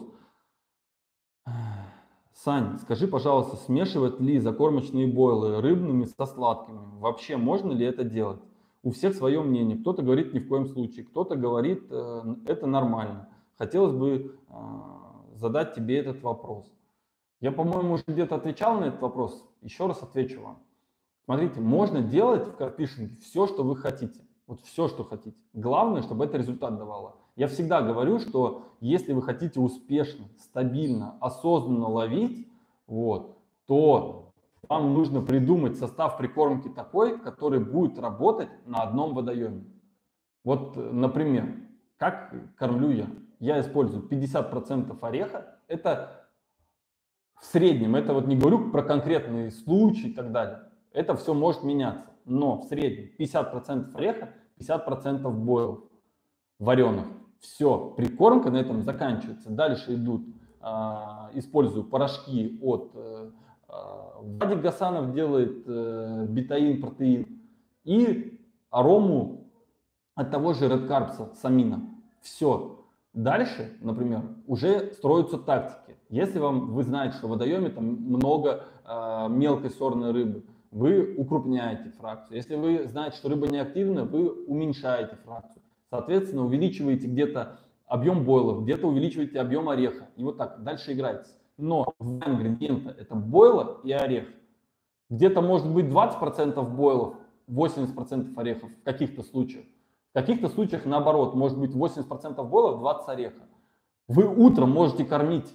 Сань, скажи, пожалуйста, смешивать ли закормочные бойлы рыбными со сладкими? Вообще можно ли это делать? У всех свое мнение. Кто-то говорит ни в коем случае, кто-то говорит это нормально. Хотелось бы задать тебе этот вопрос. Я, по-моему, уже где-то отвечал на этот вопрос. Еще раз отвечу вам. Смотрите, можно делать в карпфишинге все, что вы хотите. Вот все, что хотите. Главное, чтобы это результат давало. Я всегда говорю, что если вы хотите успешно, стабильно, осознанно ловить, вот, то вам нужно придумать состав прикормки такой, который будет работать на одном водоеме. Вот, например, как кормлю я? Я использую 50% ореха. Это в среднем, это вот не говорю про конкретные случаи и так далее. Это все может меняться. Но в среднем 50% ореха, 50% бойлов вареных. Все, прикормка на этом заканчивается. Дальше идут, использую порошки от Вадик Гасанов делает бетаин, протеин и арому от того же Red Carbs с амином. Все. Дальше, например, уже строятся тактики. Если вы знаете, что в водоеме там много мелкой сорной рыбы, вы укрупняете фракцию. Если вы знаете, что рыба неактивна, вы уменьшаете фракцию. Соответственно, увеличиваете где-то объем бойлов, где-то увеличиваете объем ореха. И вот так дальше играете. Но два ингредиента — это бойла и орех. Где-то может быть 20% бойлов, 80% орехов в каких-то случаях. В каких-то случаях наоборот, может быть 80% бойлов, 20 ореха. Вы утром можете кормить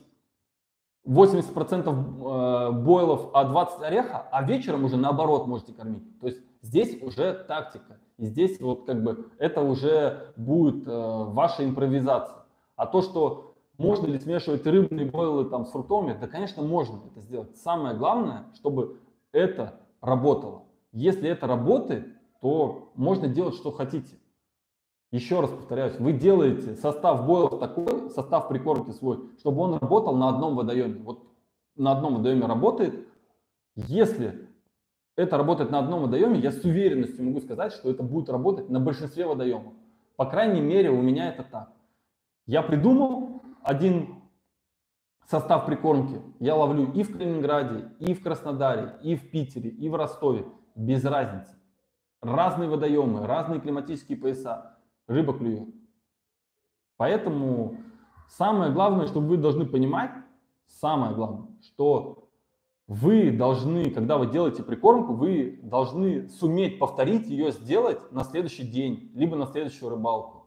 80% бойлов, а 20 ореха, а вечером уже наоборот можете кормить. То есть здесь уже тактика. И здесь вот как бы это уже будет ваша импровизация. А то, что можно ли смешивать рыбные бойлы там с фруктовыми, да, конечно, можно это сделать. Самое главное, чтобы это работало. Если это работает, то можно делать, что хотите. Еще раз повторяюсь, вы делаете состав бойлов такой, состав прикормки свой, чтобы он работал на одном водоеме. Вот на одном водоеме работает. Если это работает на одном водоеме, я с уверенностью могу сказать, что это будет работать на большинстве водоемов. По крайней мере, у меня это так. Я придумал один состав прикормки. Я ловлю и в Калининграде, и в Краснодаре, и в Питере, и в Ростове. Без разницы. Разные водоемы, разные климатические пояса. Рыба клюет. Поэтому самое главное, что вы должны понимать, самое главное, что вы должны, когда вы делаете прикормку, вы должны суметь повторить ее, сделать на следующий день, либо на следующую рыбалку.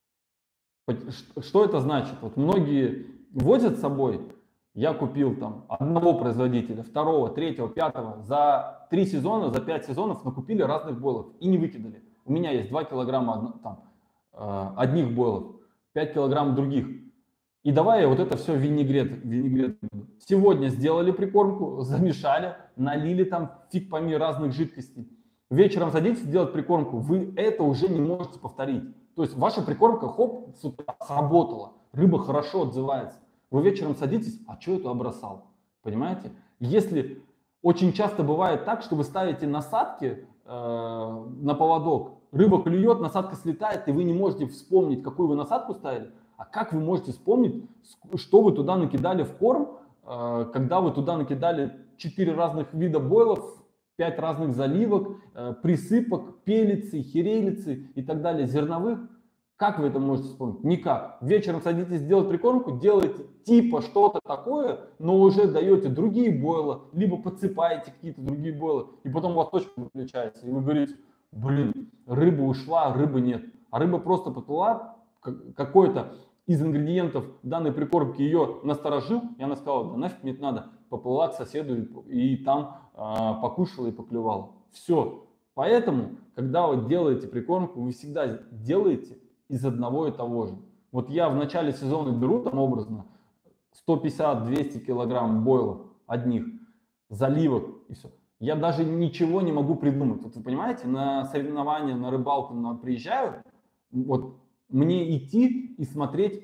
Что это значит? Вот многие возят с собой, я купил там одного производителя, второго, третьего, пятого, за 3 сезона, за 5 сезонов накупили разных бойлов и не выкидали. У меня есть 2 килограмма там, одних бойлов, 5 килограмм других. И давай я вот это все винегрет. Сегодня сделали прикормку, замешали, налили там фиг пойми разных жидкостей. Вечером садитесь делать прикормку, вы это уже не можете повторить. То есть ваша прикормка, хоп, с утра сработала, рыба хорошо отзывается. Вы вечером садитесь, а что это обросал? Понимаете? Если очень часто бывает так, что вы ставите насадки на поводок, рыба клюет, насадка слетает, и вы не можете вспомнить, какую вы насадку ставили. А как вы можете вспомнить, что вы туда накидали в корм, когда вы туда накидали 4 разных вида бойлов, 5 разных заливок, присыпок, пелицы, херелицы и так далее, зерновых? Как вы это можете вспомнить? Никак. Вечером садитесь делать прикормку, делаете типа что-то такое, но уже даете другие бойла, либо подсыпаете какие-то другие бойла, и потом у вас точка выключается, и вы говорите: блин, рыба ушла, рыбы нет. А рыба просто поплыла, какой-то из ингредиентов данной прикормки ее насторожил, и она сказала: да нафиг мне это надо. Поплыла к соседу и там покушала и поклевала. Все. Поэтому, когда вы делаете прикормку, вы всегда делаете из одного и того же. Вот я в начале сезона беру там образно 150-200 килограмм бойлов одних, заливок и все. Я даже ничего не могу придумать. Вот вы понимаете, на соревнования, на рыбалку приезжаю, вот мне идти и смотреть,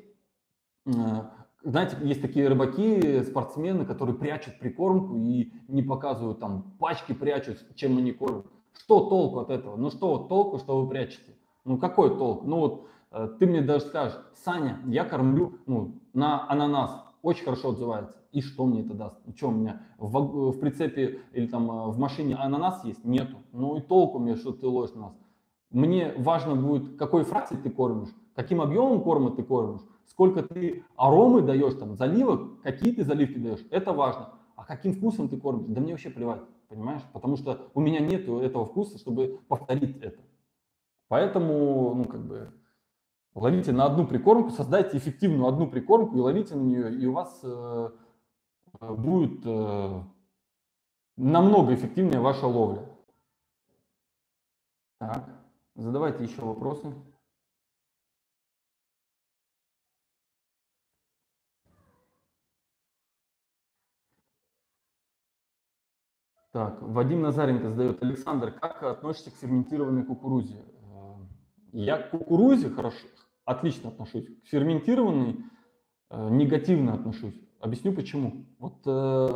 знаете, есть такие рыбаки, спортсмены, которые прячут прикормку и не показывают, там пачки прячут, чем они кормят. Что толку от этого? Ну что толку, что вы прячете? Ну какой толк? Ну вот ты мне даже скажешь: Саня, я кормлю на ананас, очень хорошо отзывается. И что мне это даст? Что у меня в прицепе или там в машине ананас есть? Нету. Ну и толку мне, что ты ловишь нас. Мне важно будет, какой фракцией ты кормишь, каким объемом корма ты кормишь, сколько ты аромы даешь, там, заливок, какие ты заливки даешь. Это важно. А каким вкусом ты кормишь? Да мне вообще плевать. понимаешь? Потому что у меня нет этого вкуса, чтобы повторить это. Поэтому, ну, как бы, ловите на одну прикормку, создайте эффективную одну прикормку и ловите на нее, и у вас будет намного эффективнее ваша ловля. Так, задавайте еще вопросы. Так, Вадим Назаренко задает: Александр, как относишься к ферментированной кукурузе? Я к кукурузе отлично отношусь, к ферментированной негативно отношусь. Объясню почему. Вот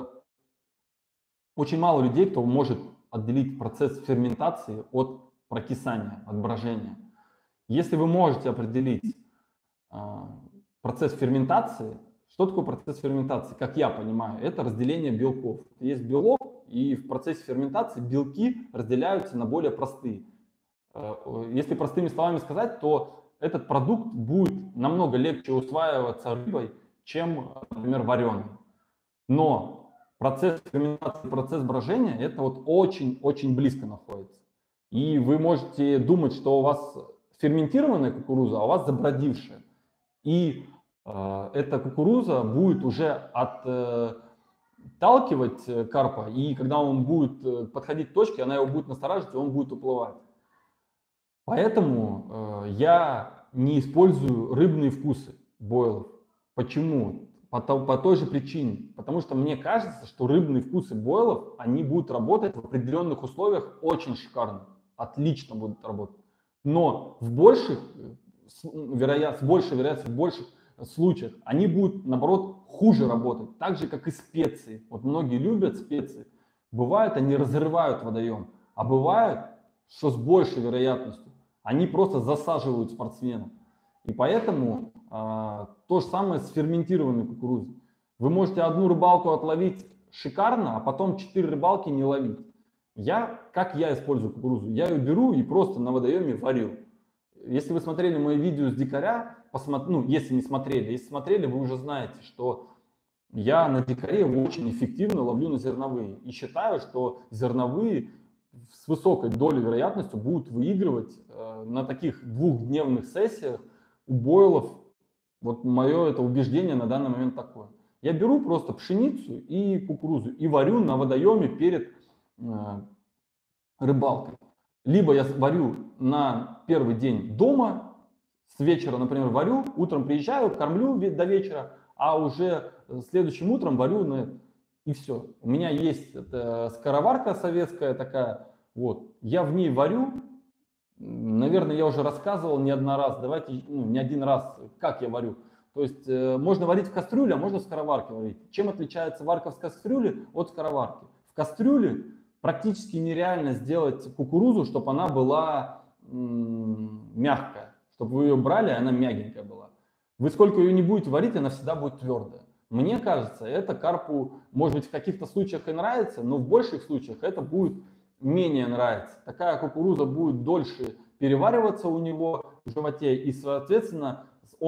очень мало людей, кто может отделить процесс ферментации от прокисания, от брожения. Если вы можете определить процесс ферментации, что такое процесс ферментации, как я понимаю, это разделение белков. Есть белок, и в процессе ферментации белки разделяются на более простые. Если простыми словами сказать, то этот продукт будет намного легче усваиваться рыбой, чем, например, вареный. Но процесс ферментации, процесс брожения, это вот очень-очень близко находится. И вы можете думать, что у вас ферментированная кукуруза, а у вас забродившая. И эта кукуруза будет уже отталкивать карпа, и когда он будет подходить к точке, она его будет настораживать, и он будет уплывать. Поэтому я не использую рыбные вкусы бойлов. Почему? По той же причине. Потому что мне кажется, что рыбные вкусы бойлов, они будут работать в определенных условиях очень шикарно. Отлично будут работать. Но с большей вероятностью, в больших случаях они будут, наоборот, хуже работать. Так же, как и специи. Вот многие любят специи. Бывает, они разрывают водоем. А бывает, что с большей вероятностью они просто засаживают спортсменов. И поэтому то же самое с ферментированной кукурузой. Вы можете одну рыбалку отловить шикарно, а потом 4 рыбалки не ловить. Как я использую кукурузу? Я ее беру и просто на водоеме варю. Если вы смотрели мои видео с дикаря, если не смотрели, если смотрели, вы уже знаете, что я на дикаре очень эффективно ловлю на зерновые. И считаю, что зерновые с высокой долей вероятностью будут выигрывать на таких двухдневных сессиях у бойлов. Вот мое это убеждение на данный момент такое. Я беру просто пшеницу и кукурузу и варю на водоеме перед рыбалкой. Либо я варю на первый день дома, с вечера, например, варю, утром приезжаю, кормлю до вечера, а уже следующим утром варю и все. У меня есть скороварка советская такая, вот, я в ней варю. Наверное, я уже рассказывал не один раз, как я варю. То есть можно варить в кастрюле, а можно в скороварке варить. Чем отличается варка в кастрюле от скороварки? В кастрюле практически нереально сделать кукурузу, чтобы она была мягкая. Чтобы вы ее брали, она мягенькая была. Вы сколько ее не будете варить, она всегда будет твердая. Мне кажется, это карпу, может быть, в каких-то случаях и нравится, но в больших случаях это будет менее нравится. Такая кукуруза будет дольше перевариваться у него в животе, и, соответственно,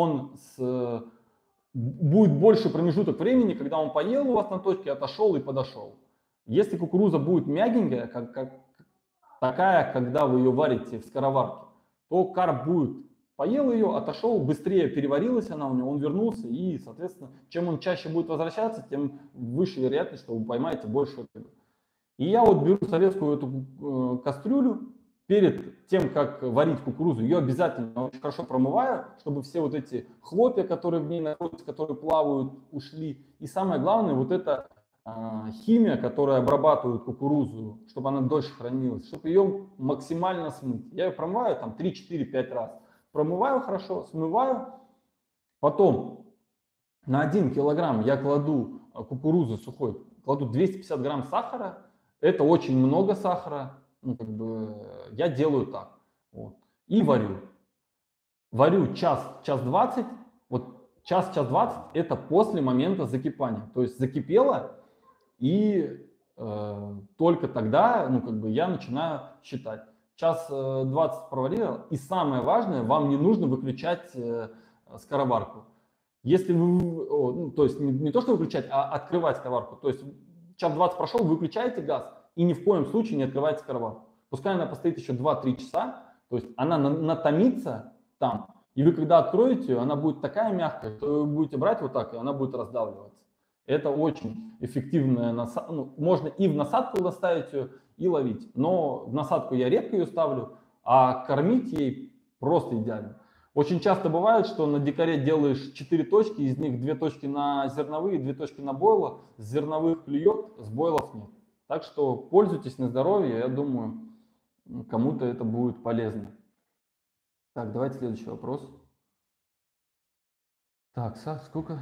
будет больше промежуток времени, когда он поел у вас на точке, отошел и подошел. Если кукуруза будет мягенькая, такая, когда вы ее варите в скороварке, то карп будет поел ее, отошел, быстрее переварилась она у него, он вернулся, и, соответственно, чем он чаще будет возвращаться, тем выше вероятность, что вы поймаете больше рыбы. И я вот беру советскую эту кастрюлю, перед тем, как варить кукурузу, ее обязательно очень хорошо промываю, чтобы все вот эти хлопья, которые в ней находятся, которые плавают, ушли. И самое главное, вот эта химия, которая обрабатывает кукурузу, чтобы она дольше хранилась, чтобы ее максимально смыть. Я ее промываю там 3, 4, 5 раз. Промываю хорошо, смываю. Потом на 1 килограмм я кладу кукурузы сухой, кладу 250 грамм сахара. Это очень много сахара. Я делаю так. Вот. И варю. Варю час 20. Вот час 20 это после момента закипания. То есть закипело, и только тогда я начинаю считать. Час 20 проварил. И самое важное, вам не нужно выключать скороварку. Если вы, то есть не то, что выключать, а открывать скороварку. То есть час 20 прошел, вы выключаете газ и ни в коем случае не открывайте скороварку. Пускай она постоит еще 2-3 часа, то есть она натомится там, и вы когда откроете ее, она будет такая мягкая, что вы будете брать вот так, и она будет раздавливаться. Это очень эффективная насадка. Ну, можно и в насадку доставить ее, и ловить. Но в насадку я редко ее ставлю, а кормить ей просто идеально. Очень часто бывает, что на дикаре делаешь 4 точки, из них 2 точки на зерновые, 2 точки на бойло. С зерновых клюет, с бойлов нет. Так что пользуйтесь на здоровье, я думаю, кому-то это будет полезно. Так, давайте следующий вопрос. Так, Саш, сколько?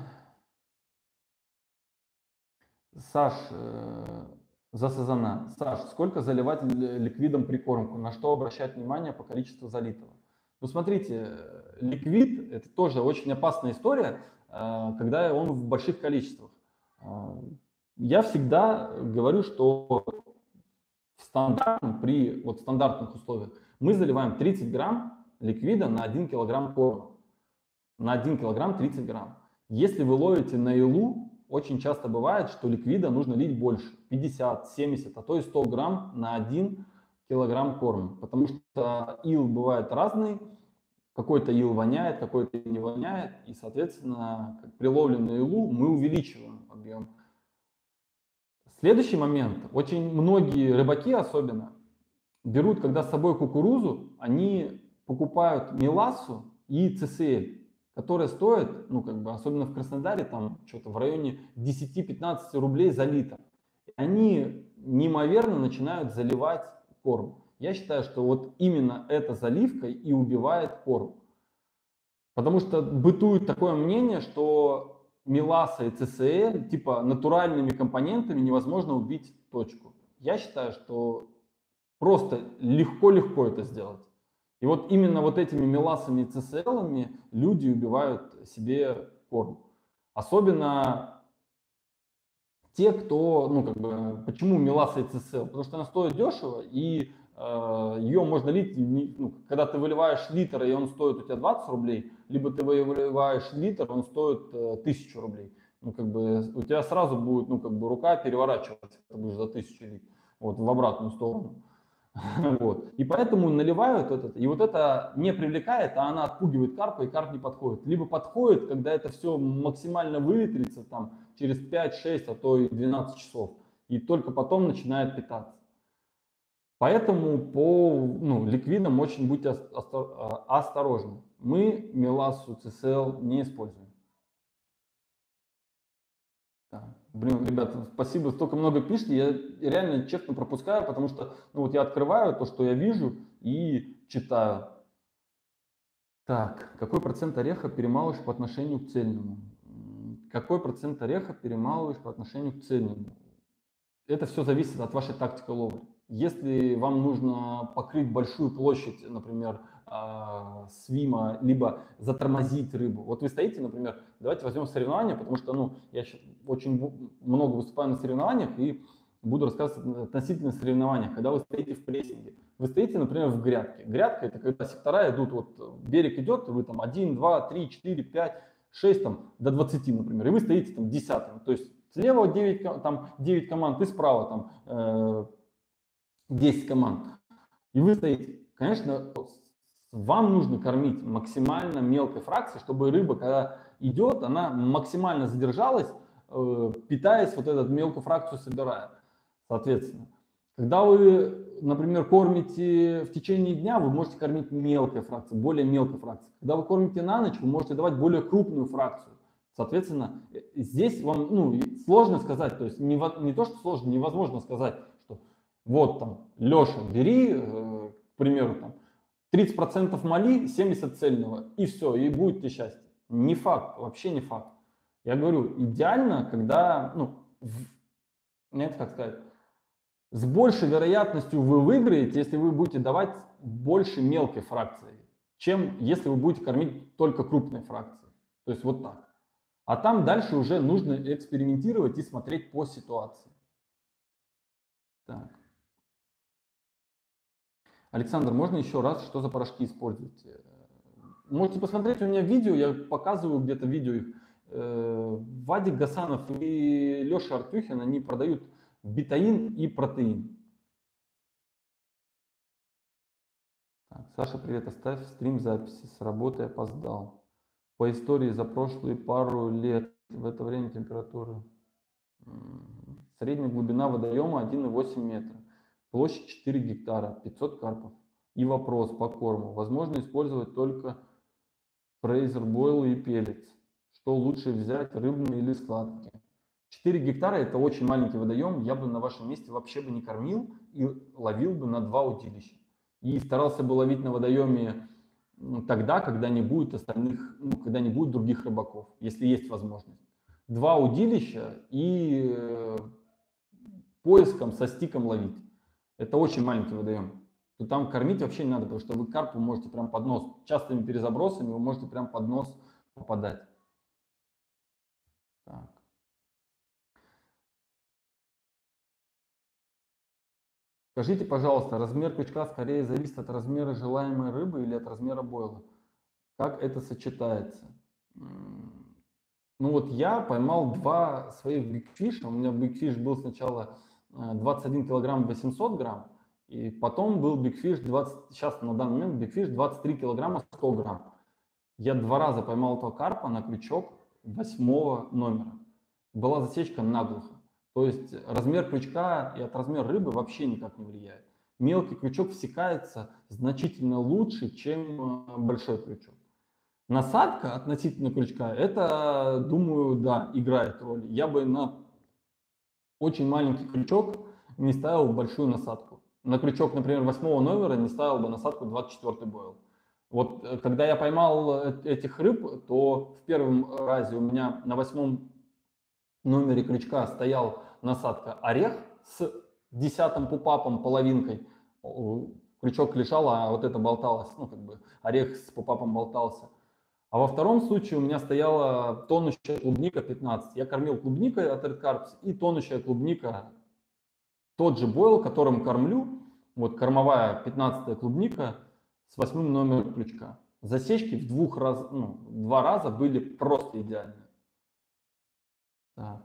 Саш, за сазана. Саш, сколько заливать ликвидом прикормку? На что обращать внимание по количеству залитого? Ну, смотрите, ликвид – это тоже очень опасная история, когда он в больших количествах. Я всегда говорю, что при стандартных условиях мы заливаем 30 грамм ликвида на 1 килограмм корма. На 1 килограмм 30 грамм. Если вы ловите на илу, очень часто бывает, что ликвида нужно лить больше. 50, 70, а то и 100 грамм на 1 килограмм корма. Потому что ил бывает разный. Какой-то ил воняет, какой-то не воняет. И, соответственно, при ловле на илу мы увеличиваем объем. Следующий момент. Очень многие рыбаки особенно берут, когда с собой кукурузу, они покупают мелассу и ЦСЛ, которые стоят, ну, как бы, особенно в Краснодаре, там что-то в районе 10-15 рублей за литр. Они неимоверно начинают заливать корм. Я считаю, что вот именно эта заливка и убивает корм. Потому что бытует такое мнение, что меласса и ЦСЛ, типа натуральными компонентами невозможно убить точку. Я считаю, что просто легко-легко это сделать. И вот именно вот этими мелассами и ЦСЛами люди убивают себе корм. Особенно те, кто, ну, как бы, почему меласса и ЦСЛ? Потому что она стоит дешево, и ее можно лить, ну, когда ты выливаешь литр, и он стоит у тебя 20 рублей, либо ты выливаешь литр, он стоит 1000 рублей. Ну, как бы, у тебя сразу будет, ну, как бы, рука переворачиваться, ты будешь за 1000 лить, вот, в обратную сторону. Вот. И поэтому наливают этот, и вот это не привлекает, а она отпугивает карпа, и карп не подходит. Либо подходит, когда это все максимально выветрится там, через 5-6, а то и 12 часов, и только потом начинает питаться. Поэтому по ликвидам очень будьте осторожны. Мы мелассу, ЦСЛ не используем. Да. Блин, ребята, спасибо, столько много пишете, я реально честно пропускаю, потому что ну, вот я открываю то, что я вижу, и читаю. Так, какой процент ореха перемалываешь по отношению к цельному? Какой процент ореха перемалываешь по отношению к цельному? Это все зависит от вашей тактики ловли. Если вам нужно покрыть большую площадь, например, свима, либо затормозить рыбу. Вот вы стоите, например, давайте возьмем соревнования, потому что ну, я очень много выступаю на соревнованиях и буду рассказывать относительно соревнований, когда вы стоите в прессинге. Вы стоите, например, в грядке. Грядка – это когда сектора идут, вот берег идет, вы там 1, 2, 3, 4, 5, 6, там, до 20, например, и вы стоите там 10-м. То есть слева 9 команд и справа там 10 команд. И вы стоите. Конечно, вам нужно кормить максимально мелкой фракцией, чтобы рыба, когда идет, она максимально задержалась, питаясь вот эту мелкую фракцию собирая. Соответственно, когда вы, например, кормите в течение дня, вы можете кормить мелкой фракцией, более мелкой фракцией. Когда вы кормите на ночь, вы можете давать более крупную фракцию. Соответственно, здесь вам сложно сказать, то есть не то, что сложно, невозможно сказать, что вот там, Леша, бери, к примеру, там, 30% моли, 70% цельного, и все, и будет тебе счастье. Не факт, вообще не факт. Я говорю, идеально, когда, нет, как сказать, с большей вероятностью вы выиграете, если вы будете давать больше мелкой фракции, чем если вы будете кормить только крупной фракцией. То есть вот так. А там дальше уже нужно экспериментировать и смотреть по ситуации. Так. Александр, можно еще раз, что за порошки используете? Можете посмотреть у меня видео, я показываю где-то видео их. Вадик Гасанов и Леша Артюхин, они продают бетаин и протеин. Так, Саша, привет, оставь стрим записи, с работы опоздал. По истории за прошлые пару лет в это время температура. Средняя глубина водоема 1,8 метра. Площадь 4 гектара, 500 карпов. И вопрос по корму. Возможно использовать только фрейзер, бойл и пеллетс. Что лучше взять, рыбные или сладкие? 4 гектара это очень маленький водоем. Я бы на вашем месте вообще бы не кормил и ловил бы на 2 удилища. И старался бы ловить на водоеме тогда, когда не будет остальных, когда не будет других рыбаков, если есть возможность. 2 удилища и поиском со стиком ловить. Это очень маленький водоем. То там кормить вообще не надо, потому что вы карпу можете прям под нос, частыми перезабросами вы можете прям под нос попадать. Так. Скажите, пожалуйста, размер крючка скорее зависит от размера желаемой рыбы или от размера бойла? Как это сочетается? Ну вот я поймал 2 своих бигфиша. У меня бигфиш был сначала 21 килограмм 800 грамм, и потом был бигфиш 20, сейчас на данный момент бигфиш 23 килограмма 100 грамм. Я 2 раза поймал этого карпа на крючок 8 номера. Была засечка наглухо. То есть размер крючка и от размера рыбы вообще никак не влияет. Мелкий крючок всекается значительно лучше, чем большой крючок. Насадка относительно крючка, это, думаю, да, играет роль. Я бы на очень маленький крючок не ставил большую насадку. На крючок, например, 8 номера не ставил бы насадку 24 бойл. Вот когда я поймал этих рыб, то в первом разе у меня на 8 номере крючка стоял насадка орех с 10-м пупапом, половинкой. Крючок лежал, а вот это болталось, ну как бы орех с пупапом болтался. А во втором случае у меня стояла тонущая клубника 15. Я кормил клубникой от Red Carps и тонущая клубника, тот же бойл, которым кормлю, вот кормовая 15-я клубника с 8 номером крючка. Засечки в 2 раза были просто идеальные. Так.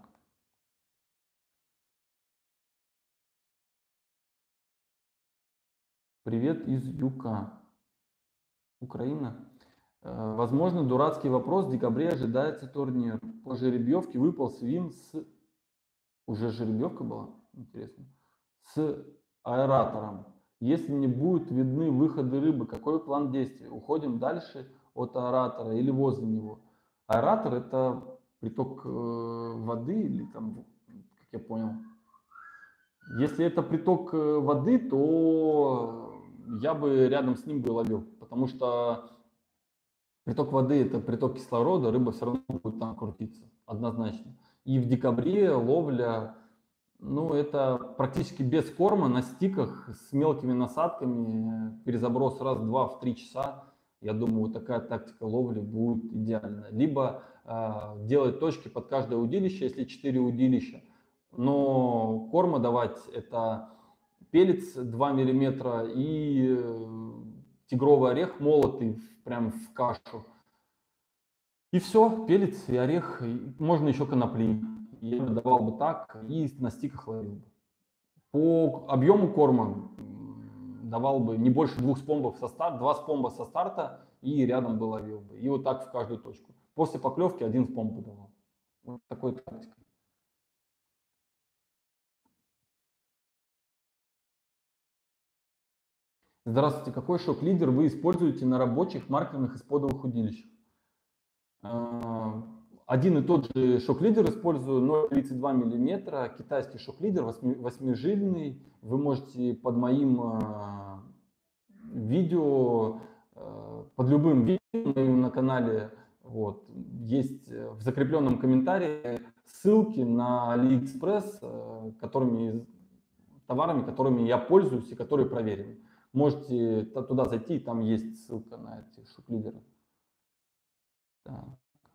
Привет из ЮК. Украина. Возможно, дурацкий вопрос. В декабре ожидается турнир. По жеребьевке выпал свин с... Уже жеребьевка была? Интересно. С аэратором. Если не будут видны выходы рыбы, какой план действий? Уходим дальше от аэратора или возле него? Аэратор это приток воды или там, как я понял. Если это приток воды, то я бы рядом с ним бы ловил, потому что приток воды это приток кислорода, рыба все равно будет там крутиться, однозначно. И в декабре ловля, ну это практически без корма на стиках с мелкими насадками, перезаброс раз-два в 3 часа. Я думаю, вот такая тактика ловли будет идеальна. Либо делать точки под каждое удилище, если 4 удилища. Но корма давать это пеллетс 2 миллиметра и тигровый орех молотый прям в кашу. И все, пеллетс и орех, и можно еще конопли. Я бы давал бы так и на стиках ловил бы. По объему корма давал бы не больше 2 спомбов со старта, 2 спомба со старта и рядом бы ловил бы. И вот так в каждую точку. После поклевки 1 спомб бы давал. Вот такой тактикой. Здравствуйте, какой шок-лидер вы используете на рабочих маркерных и сподовых удилищах? Один и тот же шок-лидер использую 0,32 мм, китайский шок-лидер, 8-жильный. Вы можете под моим видео, под любым видео на канале, вот, есть в закрепленном комментарии ссылки на AliExpress, товарами, которыми я пользуюсь и которые проверены. Можете туда зайти, там есть ссылка на эти шок-лидеры. Так.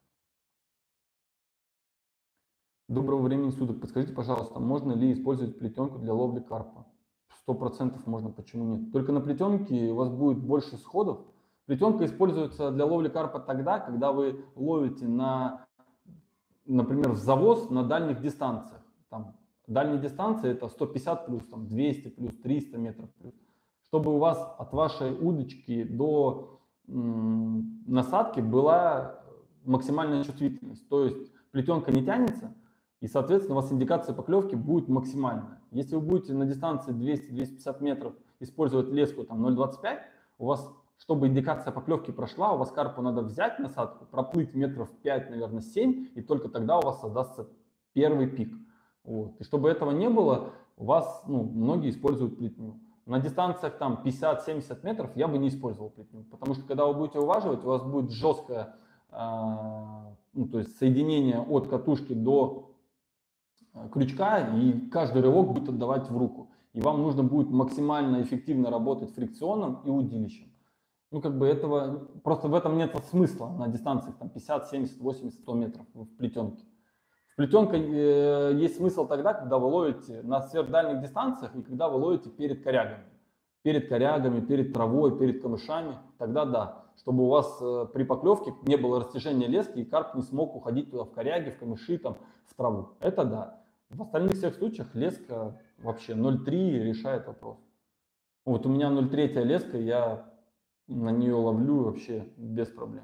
Доброго времени суток. Подскажите, пожалуйста, можно ли использовать плетенку для ловли карпа? 100% можно, почему нет? Только на плетенке у вас будет больше сходов. Плетенка используется для ловли карпа тогда, когда вы ловите например, в завоз на дальних дистанциях. Там, дальние дистанции это 150 плюс, там, 200 плюс, 300 метров плюс. чтобы у вас от вашей удочки до насадки была максимальная чувствительность. То есть плетенка не тянется, и, соответственно, у вас индикация поклевки будет максимальная. Если вы будете на дистанции 200-250 метров использовать леску там 0,25, у вас, чтобы индикация поклевки прошла, у вас карпу надо взять насадку, проплыть метров 5, наверное, 7, и только тогда у вас создастся первый пик. Вот. И чтобы этого не было, у вас, многие используют плетню. На дистанциях там 50-70 метров я бы не использовал плетню, потому что когда вы будете уваживать, у вас будет жесткое то есть соединение от катушки до крючка, и каждый рывок будет отдавать в руку. И вам нужно будет максимально эффективно работать фрикционом и удилищем. Этого, просто в этом нет смысла на дистанциях там 50, 70, 80, 100 метров в плетенке. В плетенке есть смысл тогда, когда вы ловите на сверхдальних дистанциях и когда вы ловите перед корягами. Перед корягами, перед травой, перед камышами, тогда да. Чтобы у вас при поклевке не было растяжения лески и карп не смог уходить туда в коряги, в камыши, там, в траву. Это да. В остальных всех случаях леска вообще 0,3 решает вопрос. Вот у меня 0,3 леска, я на нее ловлю вообще без проблем.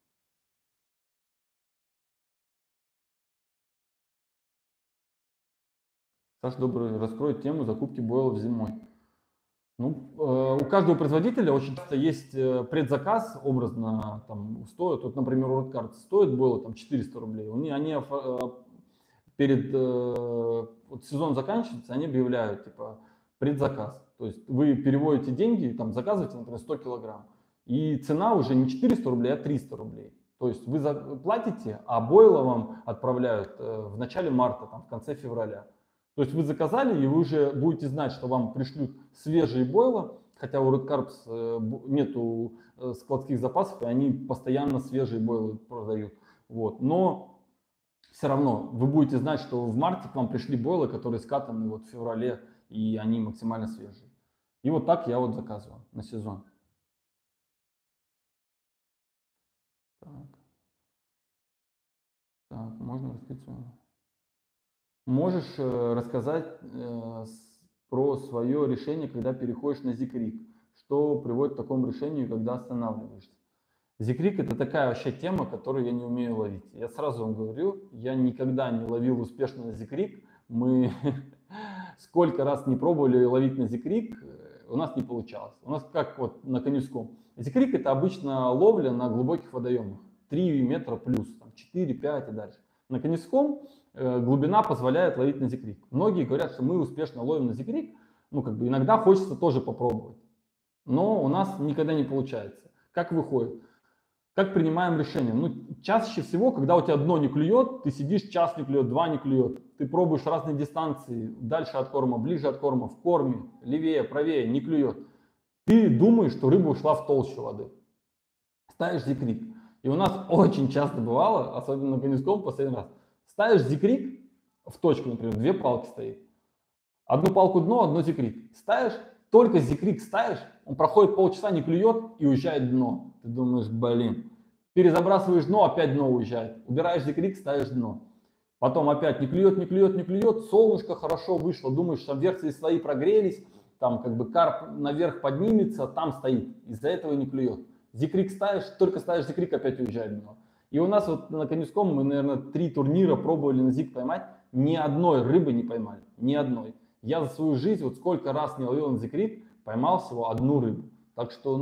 Саша Добрый раскроет тему закупки бойлов зимой. У каждого производителя очень часто есть предзаказ, образно там стоит, вот, например, у Redcard стоит бойлы там 400 рублей. Они перед вот сезон заканчивается, они объявляют типа предзаказ. То есть вы переводите деньги, там заказываете, например, 100 килограмм, и цена уже не 400 рублей, а 300 рублей. То есть вы платите, а бойла вам отправляют в начале марта, там, в конце февраля. То есть вы заказали, и вы уже будете знать, что вам пришлют свежие бойла, хотя у Red Carps нету складских запасов, и они постоянно свежие бойлы продают. Вот. Но все равно вы будете знать, что в марте к вам пришли бойлы, которые скатаны вот в феврале, и они максимально свежие. И вот так я вот заказываю на сезон. Так, можно раскрыть свою. Можешь рассказать про свое решение, когда переходишь на Зикрик? Что приводит к такому решению, когда останавливаешься? Зикрик — это такая вообще тема, которую я не умею ловить. Я сразу вам говорю, я никогда не ловил успешно на Зикрик. Мы сколько раз не пробовали ловить на Зикрик, у нас не получалось. У нас как вот на Коневском. Зикрик — это обычно ловля на глубоких водоемах. 3 метра плюс, 4, 5 и дальше. На Коневском глубина позволяет ловить на Зикрик. Многие говорят, что мы успешно ловим на Зикрик. Иногда хочется тоже попробовать. Но у нас никогда не получается. Как выходит? Как принимаем решение? Чаще всего, когда у тебя дно не клюет, ты сидишь, час не клюет, 2 не клюет. Ты пробуешь разные дистанции, дальше от корма, ближе от корма, в корме, левее, правее, не клюет. Ты думаешь, что рыба ушла в толщу воды. Ставишь Зикрик. И у нас очень часто бывало, особенно на Коневском последний раз, ставишь Зикрик в точку, например, 2 палки стоит. Одну палку дно, одно Зикрик. Ставишь, только Зикрик ставишь, он проходит полчаса, не клюет и уезжает дно. Ты думаешь, блин. Перезабрасываешь дно, опять дно уезжает. Убираешь Зикрик, ставишь дно. Потом опять не клюет, не клюет, не клюет. Солнышко хорошо вышло. Думаешь, там верхние слои прогрелись. Там карп наверх поднимется, там стоит. Из-за этого и не клюет. Зикрик ставишь, только ставишь Зикрик, опять уезжает дно. И у нас вот на Коневском мы, наверное, 3 турнира пробовали на Зик поймать. Ни одной рыбы не поймали. Ни одной. Я за свою жизнь, вот сколько раз не ловил на Зикрик, поймал всего 1 рыбу. Так что,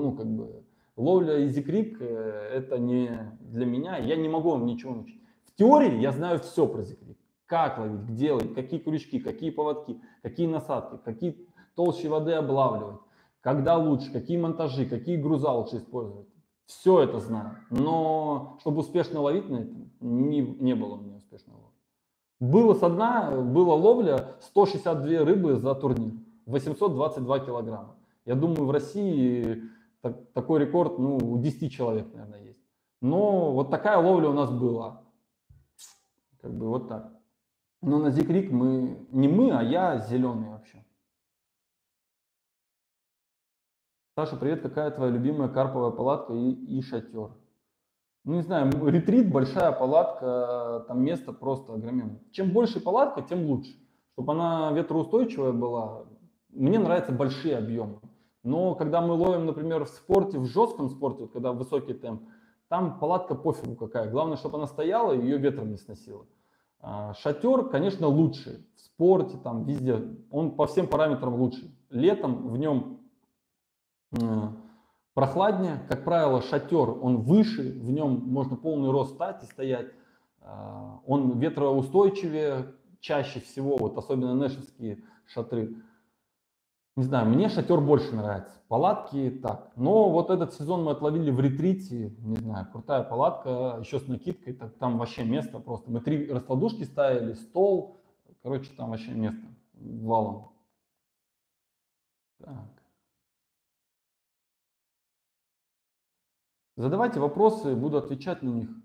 ловля и Зикрик это не для меня. Я не могу вам ничего научить. В теории я знаю все про Зикрик. Как ловить, где ловить, какие крючки, какие поводки, какие насадки, какие толщи воды облавливать, когда лучше, какие монтажи, какие груза лучше использовать. Все это знаю. Но чтобы успешно ловить на этом, не было у меня успешного ловли. Было со дна, была ловля 162 рыбы за турнир, 822 килограмма. Я думаю, в России такой рекорд, у 10 человек, наверное, есть. Но вот такая ловля у нас была. Вот так. Но на Зикрик а я зеленый вообще. Саша, привет, какая твоя любимая карповая палатка и шатер? Не знаю, ретрит, большая палатка, там место просто огроменное. Чем больше палатка, тем лучше. Чтобы она ветроустойчивая была. Мне нравятся большие объемы. Но когда мы ловим, например, в спорте, в жестком спорте, когда высокий темп, там палатка пофигу какая. Главное, чтобы она стояла и ее ветром не сносило. Шатер, конечно, лучше. В спорте, там, везде. Он по всем параметрам лучше. Летом в нем прохладнее. Как правило, шатер, он выше. В нем можно полный рост стать и стоять. Он ветроустойчивее чаще всего. Вот особенно нэшевские шатры. Не знаю, мне шатер больше нравится. Палатки так. Но вот этот сезон мы отловили в ретрите. Не знаю, крутая палатка, еще с накидкой. Так, там вообще место просто. Мы 3 раскладушки ставили, стол. Короче, там вообще место валом. Так. Задавайте вопросы, буду отвечать на них.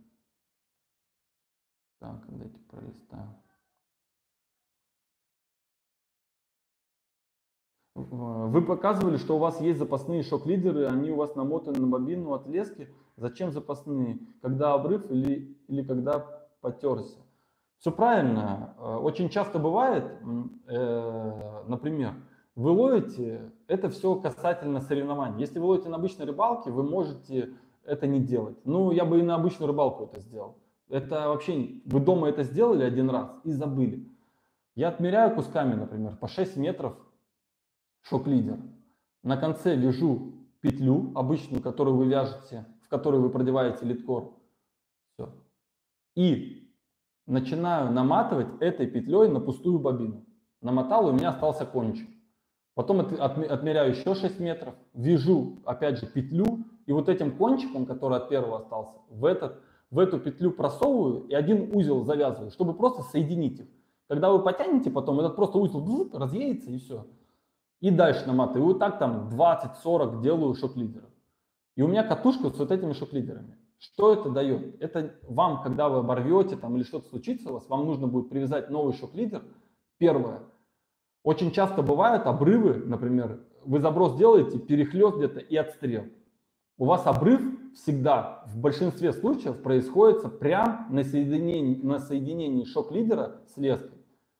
Так, дайте пролистаю. Вы показывали, что у вас есть запасные шок-лидеры, они у вас намотаны на бобину от лески. Зачем запасные? Когда обрыв или когда потерся? Все правильно. Очень часто бывает, например, вы ловите, это все касательно соревнований. Если вы ловите на обычной рыбалке, вы можете это не делать. Ну, я бы и на обычную рыбалку это сделал. Это вообще, вы дома это сделали один раз и забыли. Я отмеряю кусками, например, по 6 метров шок-лидер. На конце вяжу петлю обычную, которую вы вяжете, в которую вы продеваете лидкор. Все. И начинаю наматывать этой петлей на пустую бобину. Намотал, у меня остался кончик. Потом отмеряю еще 6 метров, вяжу опять же петлю, и вот этим кончиком, который от первого остался, в эту петлю просовываю и один узел завязываю, чтобы просто соединить их. Когда вы потянете потом, этот просто узел разъедется и все. И дальше наматываю. И вот так там 20-40 делаю шок-лидеров. И у меня катушка с вот этими шок-лидерами. Что это дает? Это вам, когда вы оборвете там, или что-то случится у вас, вам нужно будет привязать новый шок-лидер. Первое. Очень часто бывают обрывы, например, вы заброс делаете, перехлест где-то и отстрел. У вас обрыв всегда, в большинстве случаев, происходит прямо на соединении шок-лидера с леской.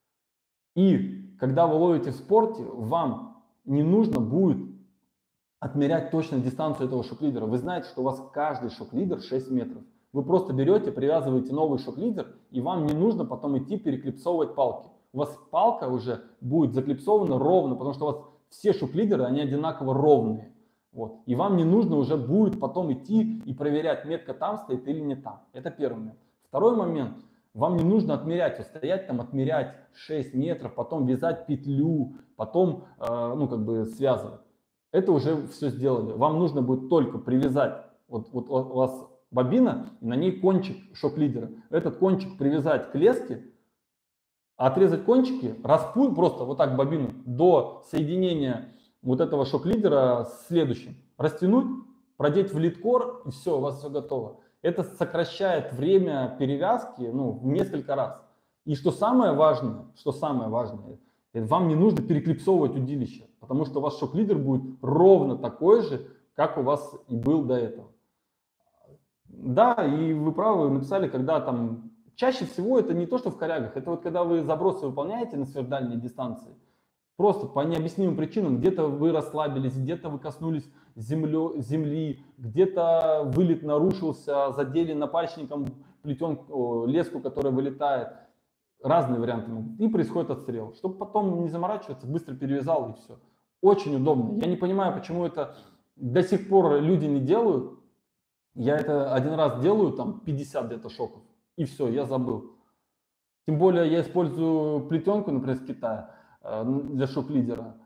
И когда вы ловите в спорте, вам не нужно будет отмерять точно дистанцию этого шок-лидера. Вы знаете, что у вас каждый шок-лидер 6 метров. Вы просто берете, привязываете новый шок-лидер, и вам не нужно потом идти переклипсовывать палки. У вас палка уже будет заклипсована ровно, потому что у вас все шок-лидеры, они одинаково ровные. Вот. И вам не нужно уже будет потом идти и проверять, метка там стоит или не там. Это первый момент. Второй момент. Вам не нужно отмерять, вот стоять там, отмерять 6 метров, потом вязать петлю, потом связывать. Это уже все сделали. Вам нужно будет только привязать, вот у вас бобина, и на ней кончик шок-лидера. Этот кончик привязать к леске, отрезать кончики, распутать просто вот так бобину до соединения вот этого шок-лидера с следующим. Растянуть, продеть в лидкор, и все, у вас все готово. Это сокращает время перевязки в несколько раз. И что самое важное, вам не нужно переклипсовывать удилище, потому что у вас шок-лидер будет ровно такой же, как у вас и был до этого. Да, и вы правы, написали, когда там... Чаще всего это не то, что в корягах, это вот когда вы забросы выполняете на сверхдальней дистанции, просто по необъяснимым причинам, где-то вы расслабились, где-то вы коснулись земли, где-то вылет нарушился, задели напальчником леску, которая вылетает. Разные варианты. И происходит отстрел. Чтобы потом не заморачиваться, быстро перевязал и все. Очень удобно. Я не понимаю, почему это до сих пор люди не делают. Я это один раз делаю, там 50 где-то шоков. И все, я забыл. Тем более я использую плетенку, например, с Китая для шок-лидера.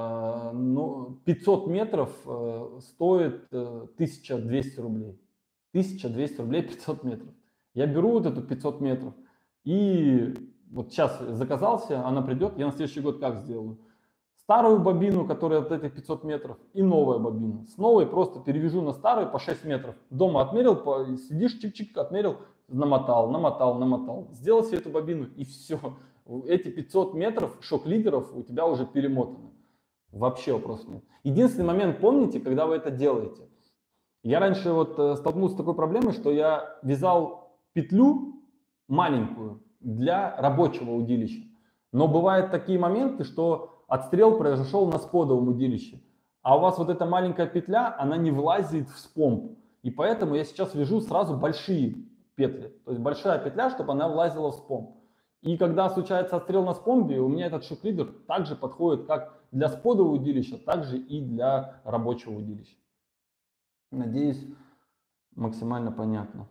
500 метров стоит 1200 рублей. 1200 рублей 500 метров. Я беру вот эту 500 метров и вот сейчас заказался, она придет, я на следующий год как сделаю? Старую бобину, которая от этих 500 метров, и новая бобина. С новой просто перевяжу на старую по 6 метров. Дома отмерил, сидишь, чик-чик, отмерил, намотал. Сделал себе эту бобину и все. Эти 500 метров шок-лидеров у тебя уже перемотаны. Вообще вопросов нет. Единственный момент, помните, когда вы это делаете. Я раньше столкнулся с такой проблемой, что я вязал петлю маленькую для рабочего удилища. Но бывают такие моменты, что отстрел произошел на сподовом удилище. а у вас вот эта маленькая петля, она не влазит в спомб. И поэтому я сейчас вяжу сразу большие петли. То есть большая петля, чтобы она влазила в спомб. И когда случается отстрел на спомбе, у меня этот шок-лидер также подходит как для сподового удилища, так же и для рабочего удилища. Надеюсь, максимально понятно.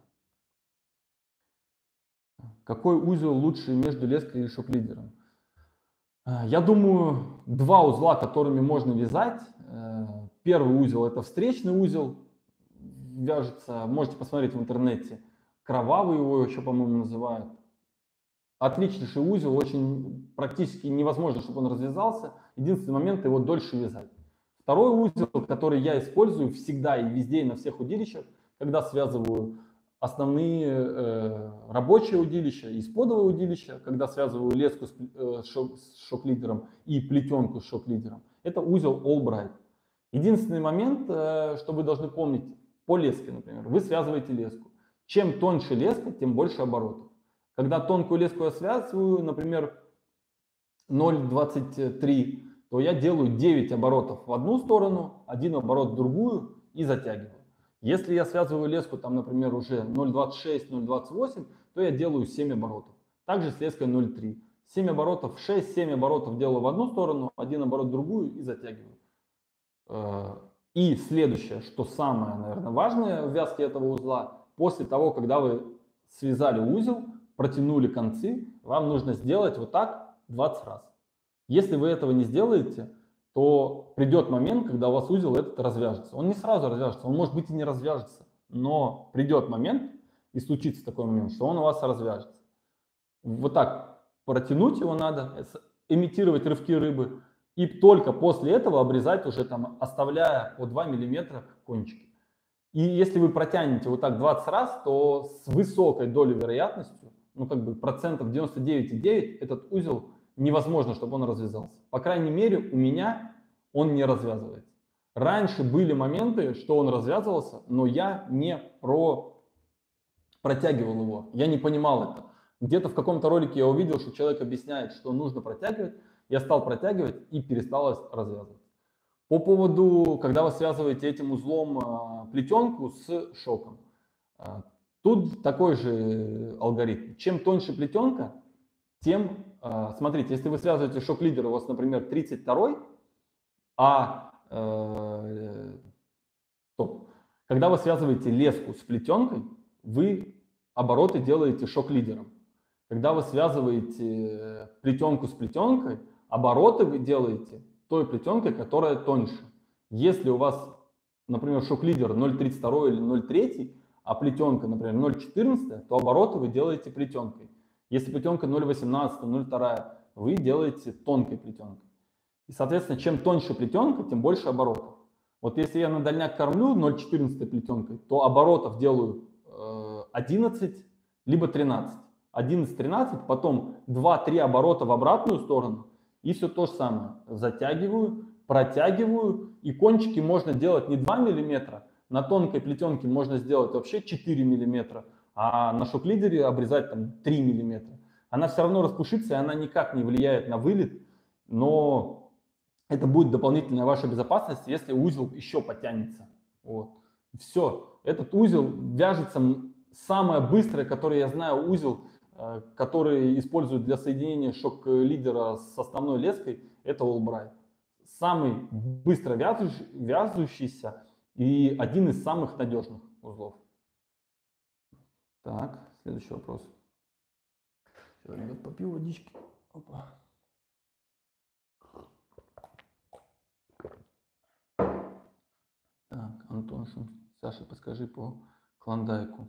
Какой узел лучше между леской и шок-лидером? Я думаю, два узла, которыми можно вязать. Первый узел — это встречный узел, вяжется, можете посмотреть в интернете. Кровавый его еще, по-моему, называют. Отличнейший узел, очень практически невозможно, чтобы он развязался. Единственный момент — его дольше вязать. Второй узел, который я использую всегда и везде, и на всех удилищах, когда связываю основные рабочие удилища и сподовые удилища, когда связываю леску с шок-лидером и плетенку с шок-лидером, это узел Albright. Единственный момент, что вы должны помнить, по леске, например, вы связываете леску. Чем тоньше леска, тем больше оборотов. Когда тонкую леску я связываю, например, 0,23, то я делаю 9 оборотов в одну сторону, 1 оборот в другую и затягиваю. Если я связываю леску, там, например, уже 0,26, 0,28, то я делаю 7 оборотов. Также с леской 0,3. 7 оборотов, 6-7 оборотов делаю в одну сторону, 1 оборот в другую и затягиваю. И следующее, что самое, наверное, важное в вязке этого узла, после того, когда вы связали узел, протянули концы, вам нужно сделать вот так 20 раз. Если вы этого не сделаете, то придет момент, когда у вас узел этот развяжется. Он не сразу развяжется, он может быть и не развяжется, но придет момент, и случится такой момент, что он у вас развяжется. Вот так протянуть его надо, имитировать рывки рыбы, и только после этого обрезать уже там, оставляя по 2 мм кончики. И если вы протянете вот так 20 раз, то с высокой долей вероятностью, ну как бы процентов 99,9, этот узел невозможно, чтобы он развязался. По крайней мере, у меня он не развязывается. Раньше были моменты, что он развязывался, но я не протягивал его. Я не понимал это. Где-то в каком-то ролике я увидел, что человек объясняет, что нужно протягивать. Я стал протягивать и перестал развязываться. По поводу, когда вы связываете этим узлом плетенку с шоком. Тут такой же алгоритм. Чем тоньше плетенка, тем, смотрите, если вы связываете шок-лидер, у вас, например, 32, когда вы связываете леску с плетенкой, вы обороты делаете шок-лидером. Когда вы связываете плетенку с плетенкой, обороты вы делаете той плетенкой, которая тоньше. Если у вас, например, шок-лидер 0,32 или 0,3, а плетенка, например, 0,14, то обороты вы делаете плетенкой. Если плетенка 0,18, 0,2, вы делаете тонкой плетенкой. И, соответственно, чем тоньше плетенка, тем больше оборотов. Вот если я на дальняк кормлю 0,14 плетенкой, то оборотов делаю 11, либо 13. 11-13, потом 2-3 оборота в обратную сторону, и все то же самое. Затягиваю, протягиваю, и кончики можно делать не 2 мм, на тонкой плетенке можно сделать вообще 4 мм, а на шок-лидере обрезать там 3 мм. Она все равно распушится, и она никак не влияет на вылет, но это будет дополнительная ваша безопасность, если узел еще потянется. Вот. Все, этот узел вяжется, самое быстрое, который я знаю, узел, который используют для соединения шок-лидера с основной леской, это Albright. Самый быстро вяжущийся и один из самых надежных узлов. Так, следующий вопрос. Все, ребят, попью водички. Опа. Так, Антон, Саша, подскажи по клондайку.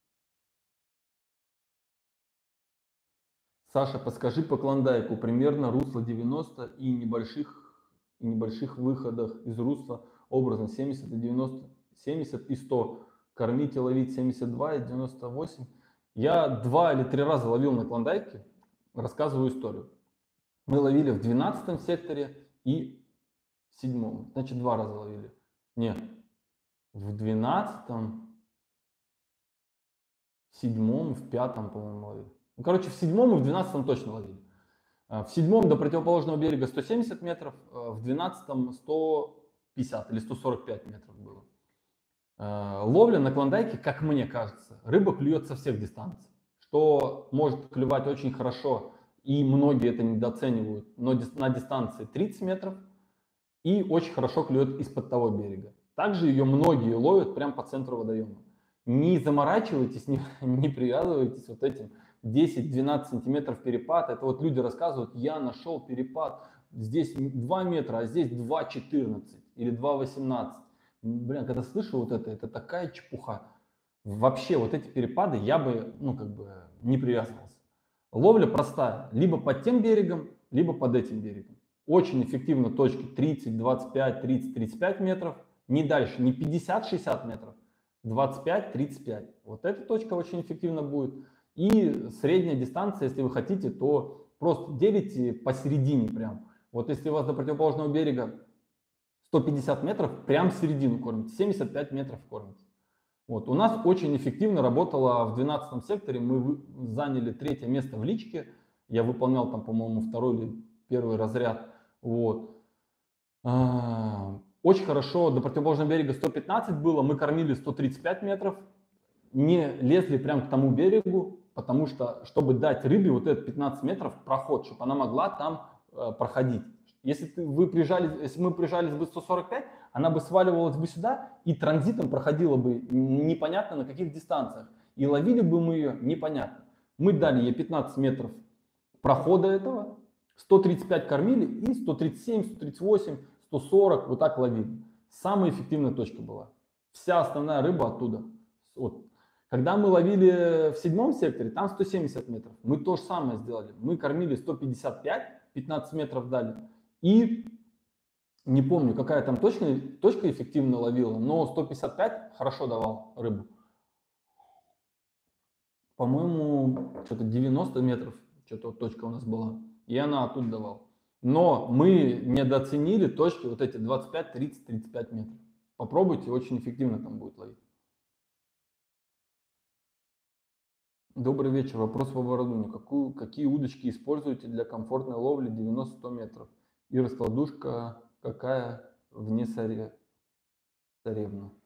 Саша, подскажи по клондайку примерно русло 90 и небольших выходах из русла образно 70 и 90, 70 и 100. Кормить и ловить 72 и 98. Я 2 или 3 раза ловил на клондайке. Рассказываю историю. Мы ловили в 12 секторе и в 7. Значит, 2 раза ловили. Нет, в 12, в 7, в 5, по-моему, ловили. Ну, короче, в 7 и в 12 точно ловили. В 7 до противоположного берега 170 метров, в 12 105 150 или 145 метров было. Ловля на клондайке, как мне кажется, рыба клюет со всех дистанций, что может клевать очень хорошо, и многие это недооценивают, но на дистанции 30 метров, и очень хорошо клюет из-под того берега. Также ее многие ловят прямо по центру водоема. Не заморачивайтесь, не привязывайтесь вот этим 10-12 сантиметров перепад. Это вот люди рассказывают, я нашел перепад, здесь 2 метра, а здесь 2,14 или 2,18. Блин, когда слышу вот это такая чепуха. Вообще вот эти перепады я бы, не привязывался. Ловля простая, либо под тем берегом, либо под этим берегом. Очень эффективно точки 30, 25, 30, 35 метров. Не дальше, не 50-60 метров, 25-35. Вот эта точка очень эффективно будет. И средняя дистанция, если вы хотите, то просто делите посередине прям. Вот если у вас до противоположного берега 150 метров, прям в середину кормите, 75 метров кормите. Вот. У нас очень эффективно работало в 12 секторе, мы заняли 3-е место в личке, я выполнял там, по-моему, 2-й или 1-й разряд. Вот. Очень хорошо, до противоположного берега 115 было, мы кормили 135 метров, не лезли прям к тому берегу, потому что, чтобы дать рыбе вот этот 15 метров проход, чтобы она могла там проходить. Если мы прижались бы 145, она бы сваливалась бы сюда и транзитом проходила бы непонятно на каких дистанциях. И ловили бы мы ее непонятно. Мы дали ей 15 метров прохода этого, 135 кормили и 137, 138, 140 вот так ловили. Самая эффективная точка была. Вся основная рыба оттуда. Вот. Когда мы ловили в 7-м секторе, там 170 метров. Мы то же самое сделали. Мы кормили 155, 15 метров дали. И не помню, какая там точка эффективно ловила, но 155 хорошо давал рыбу. По-моему, что-то 90 метров, что-то вот точка у нас была. И она оттуда давала. Но мы недооценили точки вот эти 25, 30, 35 метров. Попробуйте, очень эффективно там будет ловить. Добрый вечер. Вопрос по Бородуне. Какие удочки используете для комфортной ловли 90-100 метров? И раскладушка какая вне царевна?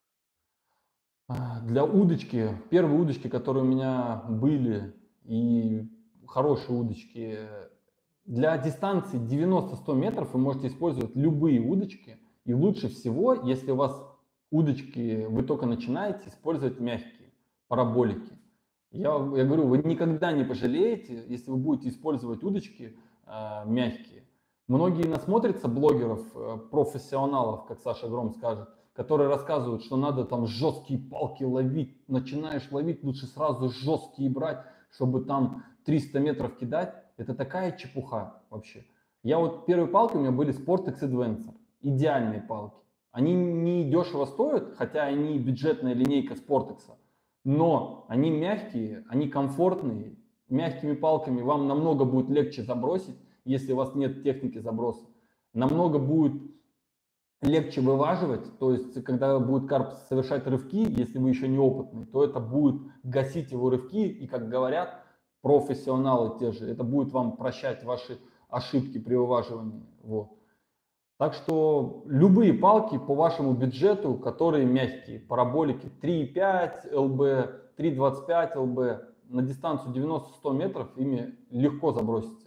Для удочки, первые удочки, которые у меня были, и хорошие удочки, для дистанции 90-100 метров вы можете использовать любые удочки. И лучше всего, если у вас удочки, вы только начинаете, использовать мягкие, параболики. Я говорю, вы никогда не пожалеете, если вы будете использовать удочки мягкие. Многие насмотрятся блогеров, профессионалов, как Саша Гром скажет, которые рассказывают, что надо там жесткие палки ловить. Начинаешь ловить, лучше сразу жесткие брать, чтобы там 300 метров кидать. Это такая чепуха вообще. Я вот первые палки у меня были Sportex Adventure. Идеальные палки. Они не дешево стоят, хотя они бюджетная линейка Sportex. Но они мягкие, они комфортные. Мягкими палками вам намного будет легче забросить, если у вас нет техники заброса. Намного будет легче вываживать, то есть когда будет карп совершать рывки, если вы еще не опытный, то это будет гасить его рывки, и как говорят профессионалы те же, это будет вам прощать ваши ошибки при вываживании. Вот. Так что любые палки по вашему бюджету, которые мягкие, параболики 3,5 ЛБ, 3,25 ЛБ, на дистанцию 90-100 метров ими легко забросите.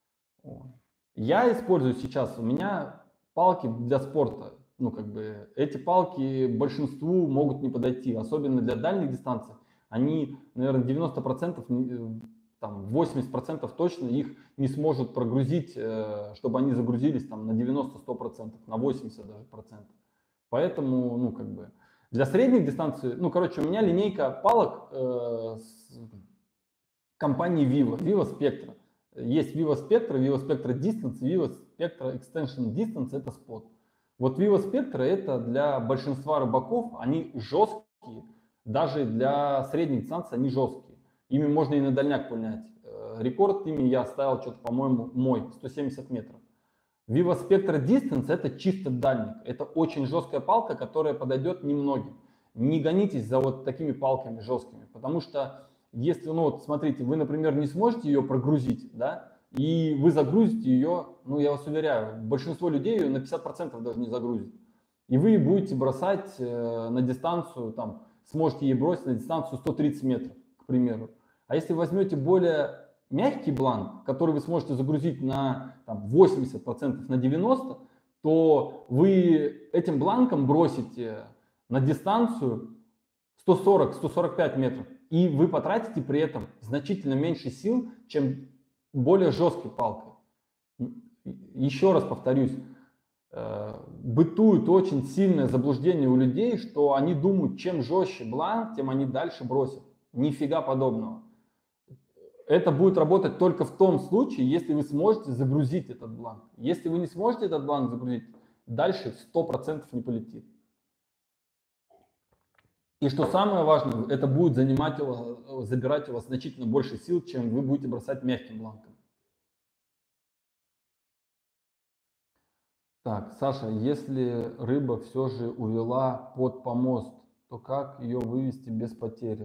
Я использую сейчас, у меня палки для спорта. Эти палки большинству могут не подойти, особенно для дальних дистанций. Они, наверное, 90%, там 80% точно их не сможет прогрузить, чтобы они загрузились там на 90-100%, на 80 даже процентов. Поэтому, для средних дистанций, у меня линейка палок компании Vivo Spectra. Есть Vivo Spectra, Vivo Spectra Distance, Vivo Spectra Extension Distance, это спот. Вот Vivo Spectra это для большинства рыбаков, они жесткие, даже для средних дистанций они жесткие. Ими можно и на дальняк пулять. Рекорд ими я ставил что-то, по-моему, мой, 170 метров. Vivo Spectra Distance это чисто дальник. Это очень жесткая палка, которая подойдет немногим. Не гонитесь за вот такими палками жесткими, потому что если, смотрите, вы, например, не сможете ее прогрузить, да, и вы загрузите ее, я вас уверяю, большинство людей ее на 50% даже не загрузит. и вы будете бросать на дистанцию, там, сможете ей бросить на дистанцию 130 метров, к примеру. А если возьмете более мягкий бланк, который вы сможете загрузить на там, 80%, на 90%, то вы этим бланком бросите на дистанцию 140-145 метров, и вы потратите при этом значительно меньше сил, чем более жесткой палкой. Еще раз повторюсь, бытует очень сильное заблуждение у людей, что они думают, чем жестче бланк, тем они дальше бросят. Нифига подобного. Это будет работать только в том случае, если вы сможете загрузить этот бланк. Если вы не сможете этот бланк загрузить, дальше 100% не полетит. И что самое важное, это будет забирать у вас значительно больше сил, чем вы будете бросать мягким бланком. Так, Саша, если рыба все же увела под помост, то как ее вывести без потери?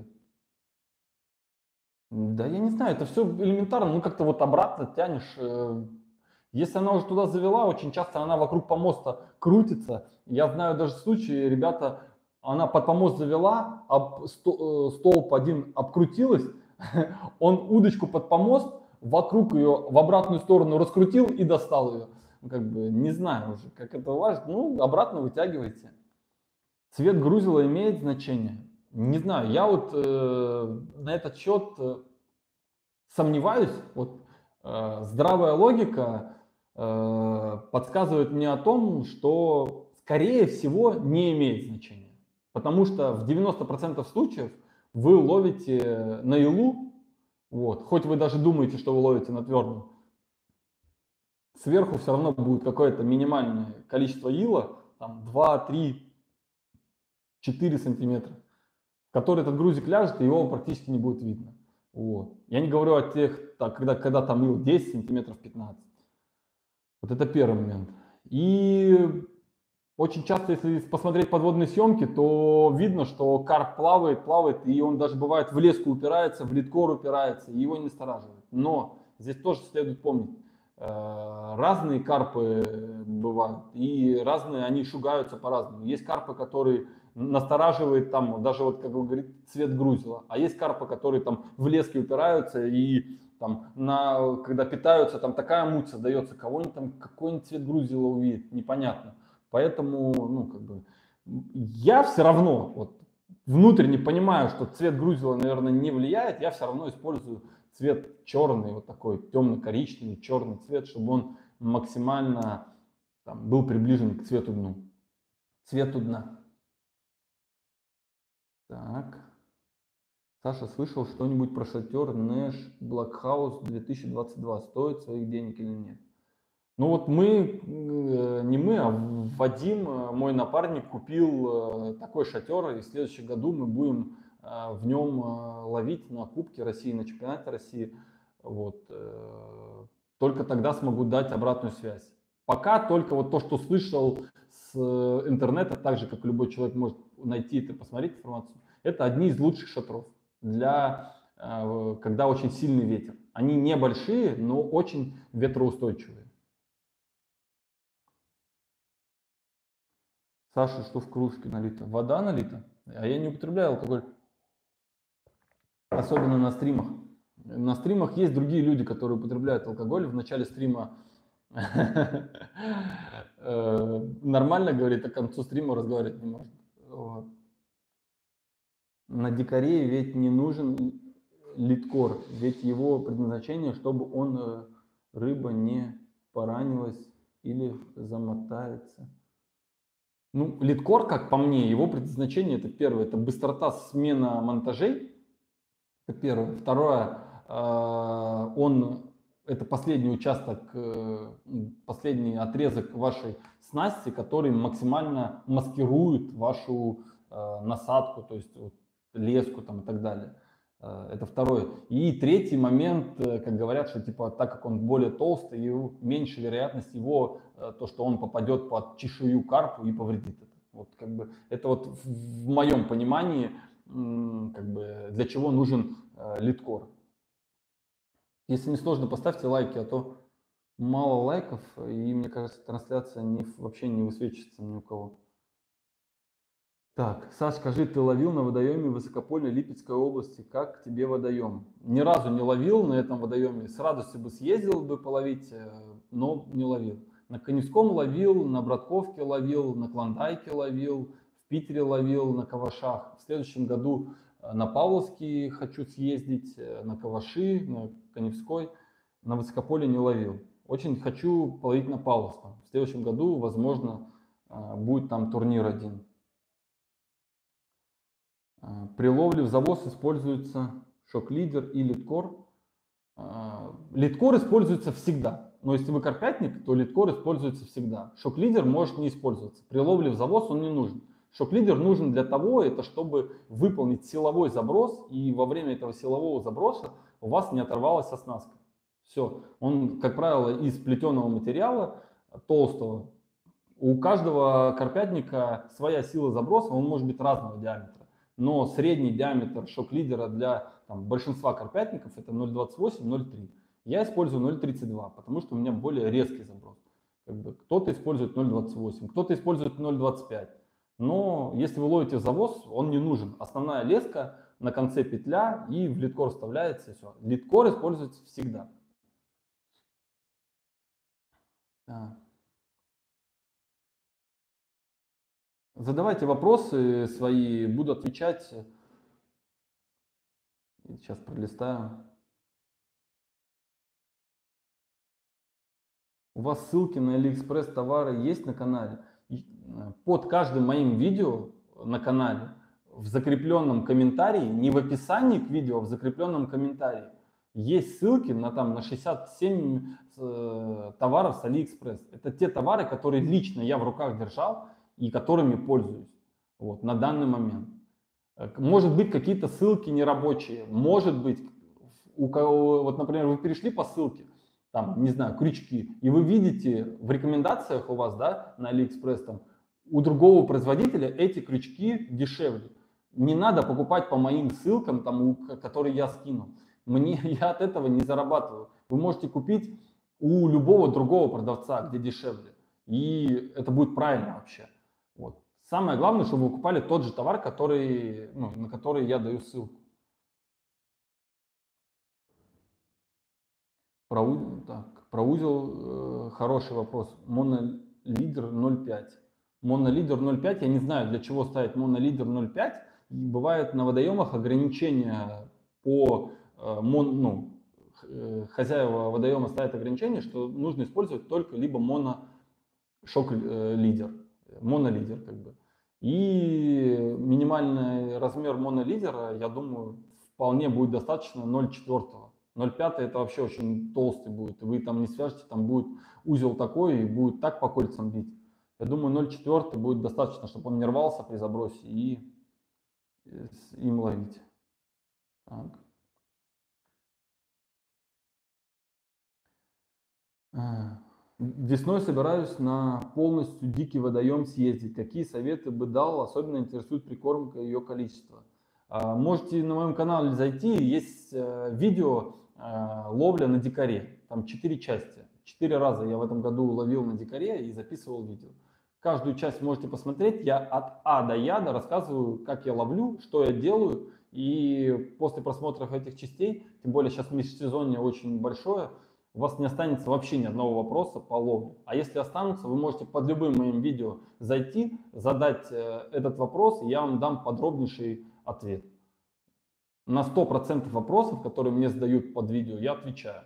Да я не знаю, это все элементарно, ну как-то вот обратно тянешь. Если она уже туда завела, очень часто она вокруг помоста крутится. Я знаю даже случаи, ребята, она под помост завела, столб один обкрутилась, он удочку под помост, вокруг ее в обратную сторону раскрутил и достал ее. Как бы не знаю уже, как это у вас, ну обратно вытягивайте. Цвет грузила имеет значение? Не знаю, я вот на этот счет сомневаюсь. Вот здравая логика подсказывает мне о том, что скорее всего не имеет значения. Потому что в 90% случаев вы ловите на илу, вот, хоть вы даже думаете, что вы ловите на твердом, сверху все равно будет какое-то минимальное количество ила, там 2, 3, 4 сантиметра, в который этот грузик ляжет, и его практически не будет видно. Вот. Я не говорю о тех, так, когда там ил 10 сантиметров, 15. Вот это первый момент. И очень часто, если посмотреть подводные съемки, то видно, что карп плавает, и он даже бывает в леску упирается, в лидкор упирается, и его не настораживает. Но здесь тоже следует помнить, разные карпы бывают, и разные, они шугаются по-разному. Есть карпы, которые настораживает там, даже вот, как вы говорите, цвет грузила, а есть карпы, которые там в леске упираются и там, когда питаются, там такая муть создается, кого-нибудь там, какой-нибудь цвет грузила увидит, непонятно. Поэтому, ну, как бы, я все равно вот, внутренне понимаю, что цвет грузила, наверное, не влияет, я все равно использую цвет черный, вот такой темно-коричневый, черный цвет, чтобы он максимально там, был приближен к цвету дна. Так. Саша, слышал что-нибудь про шатер Nash Blackhouse 2022? Стоит своих денег или нет? Ну вот не мы, а Вадим, мой напарник, купил такой шатер, и в следующем году мы будем в нем ловить на Кубке России, на чемпионате России. Вот. Только тогда смогу дать обратную связь. Пока только вот то, что слышал с интернета, так же, как любой человек может найти это, посмотреть информацию, это одни из лучших шатров для когда очень сильный ветер. Они небольшие, но очень ветроустойчивые. Саша, что в кружке налито? Вода налита? А я не употребляю алкоголь. Особенно на стримах. На стримах есть другие люди, которые употребляют алкоголь. В начале стрима нормально говорит, а к концу стрима разговаривать не может. На дикаре ведь не нужен лидкор, ведь его предназначение, чтобы рыба не поранилась или замотается. Ну, лидкор, как по мне, его предназначение, это первое, это быстрота смена монтажей, это первое. Второе, это последний участок, последний отрезок вашей снасти, который максимально маскирует вашу насадку, то есть вот, леску там и так далее. Это второе. И третий момент, как говорят, что типа так как он более толстый, и меньше вероятность его, то, что он попадет под чешую карпу и повредит это. Вот как бы это вот в моем понимании, как бы для чего нужен лидкор. Если не сложно, поставьте лайки, а то мало лайков, и мне кажется, трансляция вообще не высвечивается ни у кого. Так, Саш, скажи, ты ловил на водоеме Высокопольной Липецкой области? Как тебе водоем? Ни разу не ловил на этом водоеме. С радостью бы съездил бы половить, но не ловил. На Коневском ловил, на Братковке ловил, на Клондайке ловил, в Питере ловил, на Кавашах. В следующем году на Павловский хочу съездить, на Каваши, на Коневской. На Высокополье не ловил. Очень хочу половить на Павловском. В следующем году, возможно, будет там турнир один. При ловле в завоз используется шок-лидер и лидкор. Лидкор используется всегда. Но если вы карпятник, то лидкор используется всегда. Шок-лидер может не использоваться. При ловле в завоз он не нужен. Шок-лидер нужен для того, чтобы выполнить силовой заброс, и во время этого силового заброса у вас не оторвалась оснастка. Все. Он, как правило, из плетеного материала, толстого. У каждого карпятника своя сила заброса, он может быть разного диаметра. Но средний диаметр шок-лидера для большинства карпятников это 0,28-0,3. Я использую 0,32, потому что у меня более резкий заброс. Кто-то использует 0,28, кто-то использует 0,25. Но если вы ловите в завоз, он не нужен. Основная леска на конце петля и в лидкор вставляется. И все. Лидкор используется всегда. Задавайте вопросы свои, буду отвечать. Сейчас пролистаю. У вас ссылки на AliExpress товары есть на канале? Под каждым моим видео на канале в закрепленном комментарии, не в описании к видео, а в закрепленном комментарии, есть ссылки на 67 товаров с AliExpress. Это те товары, которые лично я в руках держал и которыми пользуюсь на данный момент. Может быть, какие-то ссылки нерабочие, может быть, например, вы перешли по ссылке, не знаю, крючки, и вы видите в рекомендациях у вас, на AliExpress, у другого производителя эти крючки дешевле. Не надо покупать по моим ссылкам, которые я скинул. Я от этого не зарабатываю. Вы можете купить у любого другого продавца, где дешевле. И это будет правильно вообще. Самое главное, чтобы вы покупали тот же товар, на который я даю ссылку. Про узел хороший вопрос. Монолидер 0,5. Монолидер 0,5, я не знаю, для чего ставить монолидер 0,5. Бывает на водоемах ограничения хозяева водоема ставят ограничение, что нужно использовать только либо монолидер. И минимальный размер монолидера, я думаю, вполне будет достаточно 0,4. 0,5 это вообще очень толстый будет. Вы не свяжете, будет узел такой и будет так по кольцам бить. Я думаю, 0,4 будет достаточно, чтобы он не рвался при забросе и им ловить. Так. Весной собираюсь на полностью дикий водоем съездить. Какие советы бы дал? Особенно интересует прикормка и ее количество. Можете на моем канале зайти. Есть видео ловля на дикаре. Там 4 части. 4 раза я в этом году ловил на дикаре и записывал видео. Каждую часть можете посмотреть. Я от А до Я рассказываю, как я ловлю, что я делаю. И после просмотров этих частей, тем более сейчас межсезонье очень большое, у вас не останется вообще ни одного вопроса по ловле. А если останутся, вы можете под любым моим видео зайти, задать этот вопрос, и я вам дам подробнейший ответ. На 100% вопросов, которые мне задают под видео, я отвечаю.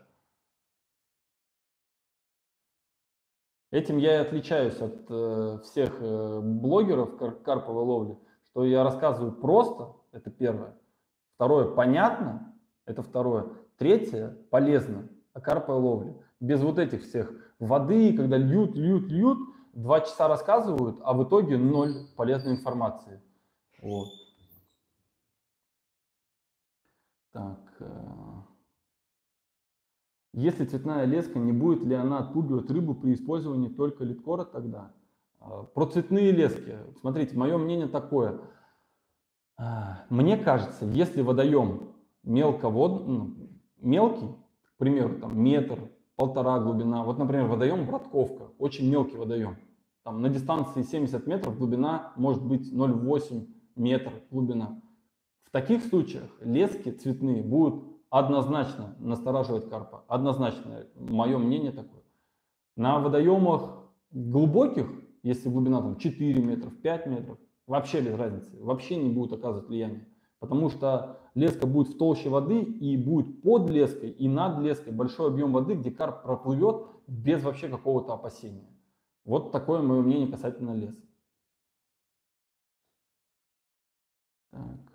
Этим я и отличаюсь от всех блогеров карповой ловли, что я рассказываю просто, это первое. Второе, понятно, это второе. Третье, полезно. О карповой ловле. Без вот этих всех воды, когда льют, 2 часа рассказывают, а в итоге 0 полезной информации. Так. Если цветная леска, не будет ли она отпугивать рыбу при использовании только лидкора тогда? Про цветные лески. Смотрите, мое мнение такое. Мне кажется, если водоем мелкий, к примеру, метр, 1,5 глубина. Например, водоем Братковка, очень мелкий водоем. там, на дистанции 70 метров глубина может быть 0,8 метра глубина. В таких случаях лески цветные будут однозначно настораживать карпа. Однозначно, мое мнение такое. На водоемах глубоких, если глубина там 4 метров, 5 метров, вообще без разницы, вообще не будет оказывать влияние. Потому что леска будет в толще воды и будет под леской и над леской большой объем воды, где карп проплывет без вообще какого-то опасения. Вот такое мое мнение касательно леса. Так.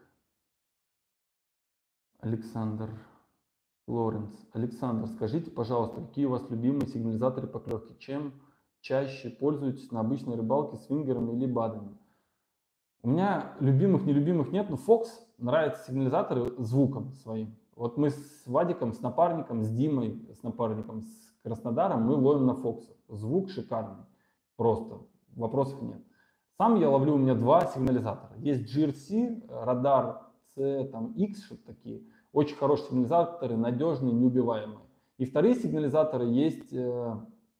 Александр Лоренц. Александр, скажите, пожалуйста, какие у вас любимые сигнализаторы поклевки? Чем чаще пользуетесь на обычной рыбалке, свингерами или бадами? У меня любимых, нелюбимых нет, но Fox нравятся сигнализаторы звуком своим. Вот мы с Вадиком, с напарником, с Димой, с напарником, с Краснодаром, мы ловим на Fox. Звук шикарный, просто, вопросов нет. Сам я ловлю, у меня два сигнализатора. Есть GRC, радар C, там, X, что-то такие. Очень хорошие сигнализаторы, надежные, неубиваемые. И вторые сигнализаторы есть с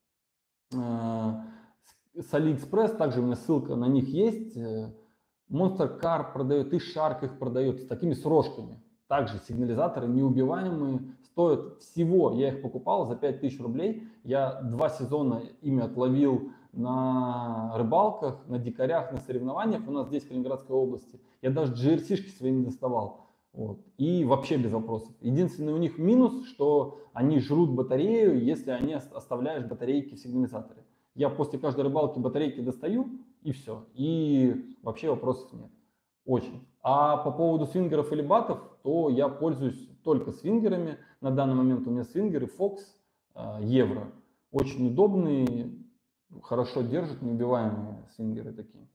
AliExpress, также у меня ссылка на них есть. Monster Carp продает, и Shark их продает с такими срожками. Также сигнализаторы неубиваемые, стоят всего, я их покупал за 5000 рублей. Я 2 сезона ими отловил на рыбалках, на дикарях, на соревнованиях у нас здесь в Калининградской области. Я даже GRC-шки свои не доставал. Вот. И вообще без вопросов. Единственный у них минус, что они жрут батарею, если они оставляешь батарейки в сигнализаторе. Я после каждой рыбалки батарейки достаю, и все. И вообще вопросов нет. Очень. А по поводу свингеров или батов, то я пользуюсь только свингерами. На данный момент у меня свингеры Fox Евро. Очень удобные, хорошо держат, неубиваемые свингеры такие.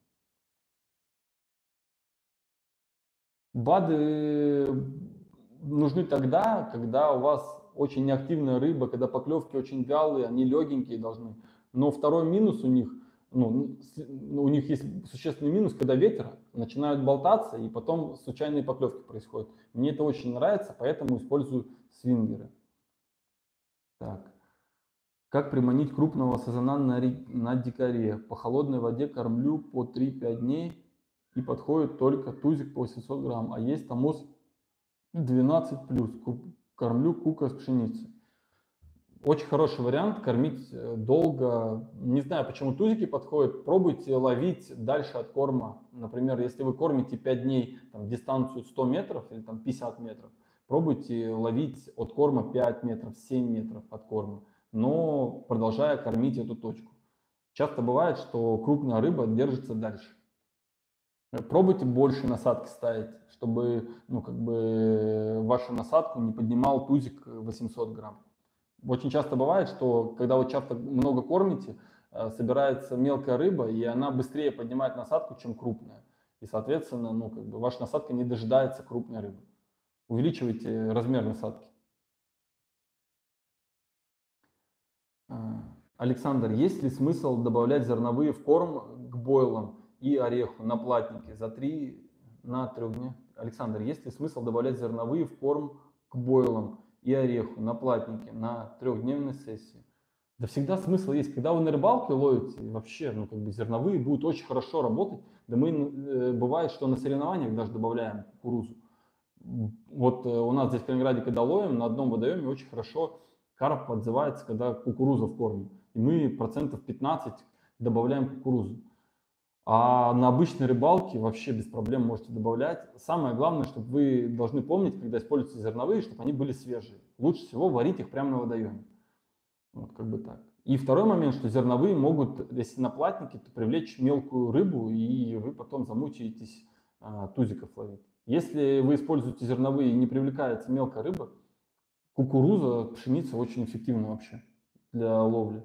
БАДы нужны тогда, когда у вас очень неактивная рыба, когда поклевки очень вялые, они легенькие должны. Но второй минус у них, у них есть существенный минус, когда ветер начинают болтаться, и потом случайные поклевки происходят. Мне это очень нравится, поэтому использую свингеры. Так. Как приманить крупного сазана на дикаре? По холодной воде кормлю по 3-5 дней и подходит только тузик по 800 грамм, а есть томоз 12+, кормлю кука с пшеницей. Очень хороший вариант, кормить долго. Не знаю, почему тузики подходят. Пробуйте ловить дальше от корма. Например, если вы кормите 5 дней там, дистанцию 100 метров или там, 50 метров, пробуйте ловить от корма 5 метров, 7 метров от корма, но продолжая кормить эту точку. Часто бывает, что крупная рыба держится дальше. Пробуйте больше насадки ставить, чтобы вашу насадку не поднимал тузик 800 грамм. Очень часто бывает, что когда вы часто много кормите, собирается мелкая рыба, и она быстрее поднимает насадку, чем крупная. И, соответственно, ваша насадка не дожидается крупной рыбы. Увеличивайте размер насадки. Александр, есть ли смысл добавлять зерновые в корм к бойлам и ореху на платнике за 3 на 3 дня? Александр, есть ли смысл добавлять зерновые в корм к бойлам и ореху на платнике на 3-дневной сессии? Да всегда смысл есть. Когда вы на рыбалке ловите, вообще, зерновые будут очень хорошо работать. Да мы, бывает, что на соревнованиях даже добавляем кукурузу. Вот у нас здесь в Калининграде, когда ловим, на одном водоеме очень хорошо карп отзывается, когда кукуруза в корме. И мы 15% добавляем кукурузу. А на обычной рыбалке вообще без проблем можете добавлять. Самое главное, чтобы вы должны помнить, когда используете зерновые, чтобы они были свежие. Лучше всего варить их прямо на водоеме. Вот так. И второй момент, что зерновые могут, если на платнике, то привлечь мелкую рыбу, и вы потом замучаетесь тузиков ловить. Если вы используете зерновые и не привлекается мелкая рыба, кукуруза, пшеница очень эффективна вообще для ловли.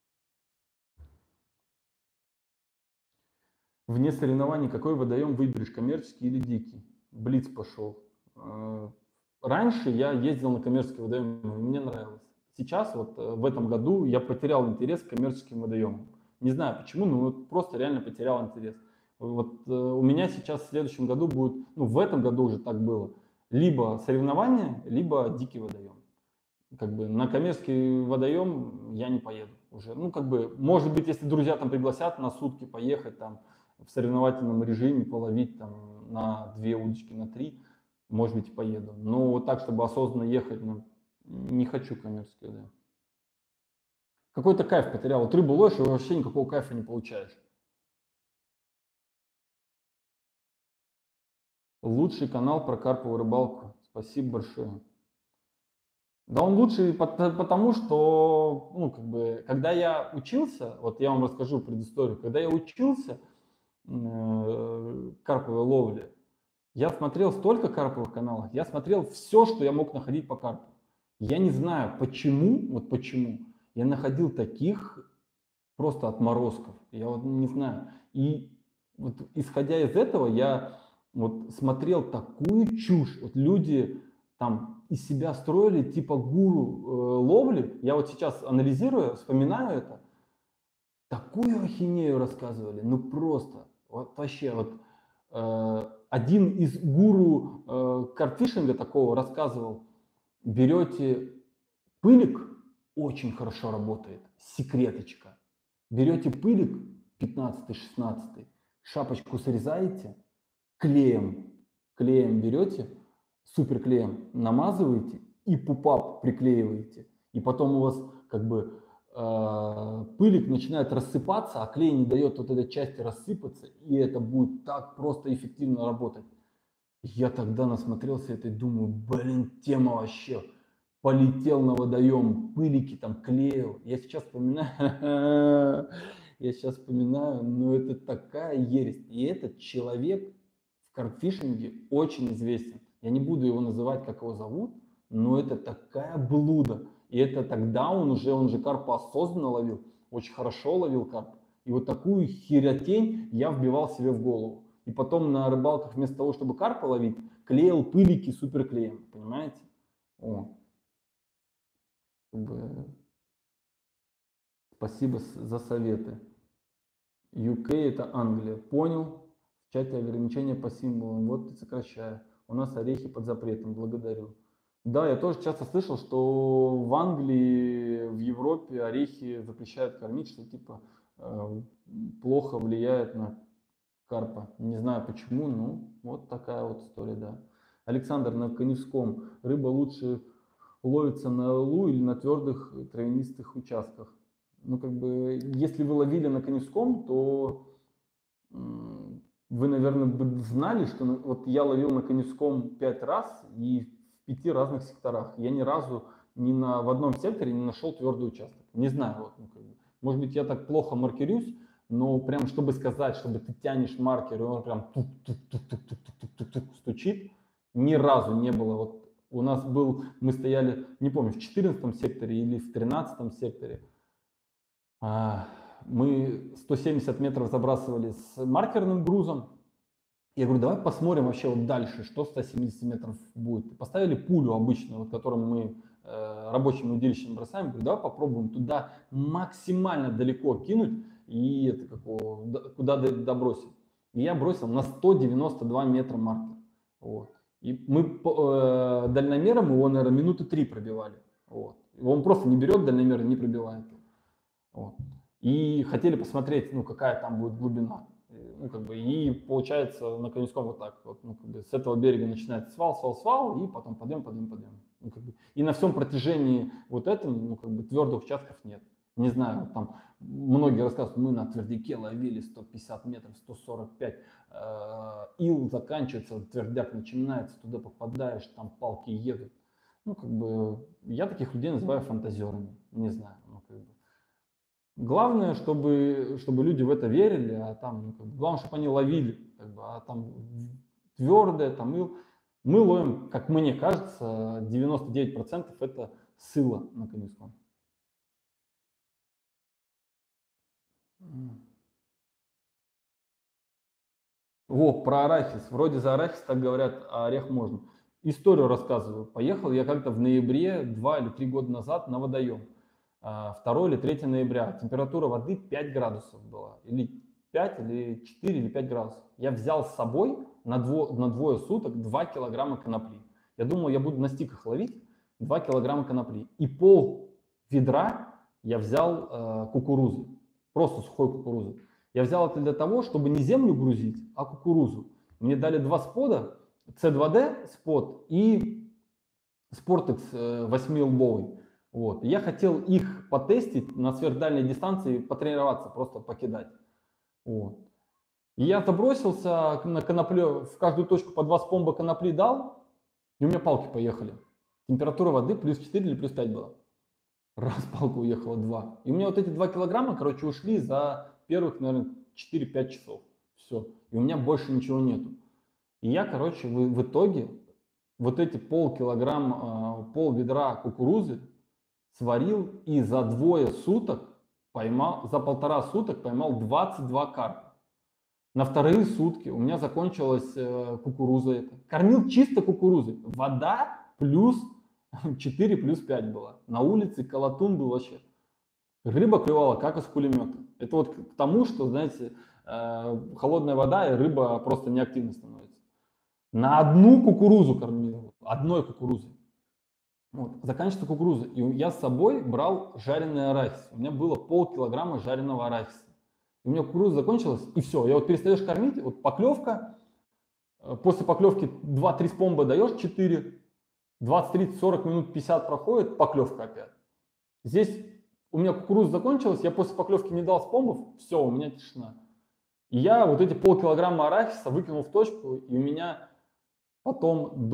Вне соревнований какой водоем выберешь, коммерческий или дикий? Блиц пошел. Раньше я ездил на коммерческий водоем, мне нравилось. Сейчас, в этом году, я потерял интерес к коммерческим водоемам. Не знаю почему, но просто реально потерял интерес. У меня сейчас в следующем году будет, в этом году уже так было, либо соревнования, либо дикий водоем. Как бы на коммерческий водоем я не поеду уже. Ну, как бы, может быть, если друзья там пригласят на сутки поехать там в соревновательном режиме, половить там на 2 удочки, на 3, может быть, и поеду. Но вот так, чтобы осознанно ехать, ну, не хочу коммерческий водоем. Какой-то кайф потерял. Вот рыбу ловишь, и вообще никакого кайфа не получаешь. Лучший канал про карповую рыбалку. Спасибо большое. Да, он лучший потому, что, ну, как бы, когда я учился, вот я вам расскажу предысторию, когда я учился карповой ловле, я смотрел столько карповых каналов, я смотрел все, что я мог находить по карпу. Я не знаю, почему, вот почему, я находил таких просто отморозков, я вот не знаю. И вот исходя из этого, я вот смотрел такую чушь. Вот люди там из себя строили типа гуру ловли. Я вот сейчас анализирую, вспоминаю это. Такую ахинею рассказывали, ну просто. Вот вообще вот один из гуру карпфишинга такого рассказывал: берете пылик, очень хорошо работает, секреточка. Берете пылик 15-16, шапочку срезаете, клеем берете, суперклеем намазываете и пупап приклеиваете. И потом у вас как бы пылик начинает рассыпаться, а клей не дает вот этой части рассыпаться, и это будет так просто эффективно работать. Я тогда насмотрелся это и думаю, блин, тема вообще. Полетел на водоем, пылики там клеил. Я сейчас вспоминаю, но это такая ересь. И этот человек в карпфишинге очень известен. Я не буду его называть, как его зовут, но это такая блуда. И это тогда он же карпа осознанно ловил, очень хорошо ловил карп. И вот такую херотень я вбивал себе в голову. И потом на рыбалках вместо того, чтобы карпа ловить, клеил пылики суперклеем, понимаете? О, как бы, спасибо за советы. UK это Англия. Понял. В чате ограничения по символам. Вот и сокращаю. У нас орехи под запретом. Благодарю. Да, я тоже часто слышал, что в Англии, в Европе орехи запрещают кормить, что типа плохо влияет на карпа. Не знаю почему, но вот такая вот история, да. Александр, на Коневском рыба лучше ловится на лу или на твердых травянистых участках? Ну, как бы, если вы ловили на Коневском, то вы, наверное, бы знали, что вот я ловил на Коневском 5 раз и в 5 разных секторах. Я ни разу в одном секторе не нашел твердый участок. Не знаю, вот, ну, как бы. Может быть, я так плохо маркерюсь, но прям, чтобы сказать, чтобы ты тянешь маркер, и он прям тук-тук-тук-тук-тук-тук стучит, ни разу не было. Вот у нас мы стояли, не помню, в 14 секторе или в 13 секторе. Мы 170 метров забрасывали с маркерным грузом. Я говорю, давай посмотрим вообще вот дальше, что 170 метров будет. Поставили пулю обычную, вот, которую мы рабочим удилищем бросаем. Говорю, давай попробуем туда максимально далеко кинуть и это куда добросить. И я бросил на 192 метра маркер. Вот. И мы дальномером его, наверное, минуты 3 пробивали. Вот. Он просто не берет дальномер и не пробивает. Вот. И хотели посмотреть, ну, какая там будет глубина. Ну, как бы, и получается на Коневском вот так вот, ну, как бы, с этого берега начинается свал, и потом подъем. Ну, как бы, и на всем протяжении вот этом, ну, как бы, твердых участков нет. Не знаю, там многие рассказывают, мы на твердяке ловили 150 метров, 145, ил заканчивается, твердяк начинается, туда попадаешь, там палки едут. Ну, как бы, я таких людей называю фантазерами, не знаю, ну, как бы. Главное, чтобы люди в это верили, а там, ну, как бы, главное, чтобы они ловили, как бы, а там твердое, там ил. Мы ловим, как мне кажется, 99% это сыло на Коневском. Во, про арахис. Вроде за арахис так говорят, а орех можно. Историю рассказываю. Поехал я как-то в ноябре, 2 или 3 года назад на водоем. 2 или 3 ноября. Температура воды 5 градусов была. Или 5, или 4, или 5 градусов. Я взял с собой на двое суток 2 килограмма конопли. Я думал, я буду на стиках ловить. 2 килограмма конопли. И пол ведра я взял кукурузы, просто сухой кукурузы. Я взял это для того, чтобы не землю грузить, а кукурузу. Мне дали два спода, C2D спод и Sportex 8-лбовый. Вот. Я хотел их потестить на сверхдальней дистанции, потренироваться, просто покидать. Вот. И я забросился на коноплю, в каждую точку по 2 спомба конопли дал, и у меня палки поехали. Температура воды плюс 4 или плюс 5 была. Раз палка уехала, 2. И у меня вот эти 2 килограмма, короче, ушли за первых, наверное, 4-5 часов. Все. И у меня больше ничего нету. И я, короче, в итоге вот эти полкилограмма, пол ведра кукурузы сварил и за двое суток поймал, за 1,5 суток поймал 22 карпа. На вторые сутки у меня закончилась кукуруза эта. Кормил чисто кукурузой. Вода плюс 4 плюс 5 была. На улице колотун был вообще. Рыба клевала как из пулемета. Это вот к тому, что, знаете, холодная вода и рыба просто неактивно становится. На одну кукурузу кормил. Одной кукурузой. Вот, заканчивается кукуруза. И я с собой брал жареный арахис. У меня было полкилограмма жареного арахиса. И у меня кукуруза закончилась, и все. Я вот перестаешь кормить, вот поклевка, после поклевки 2-3 спомба даешь, 4, 20, 30, 40 минут, 50 проходит, поклевка опять. Здесь у меня кукуруза закончилась, я после поклевки не дал спомбов, все, у меня тишина. И я вот эти полкилограмма арахиса выкинул в точку, и у меня потом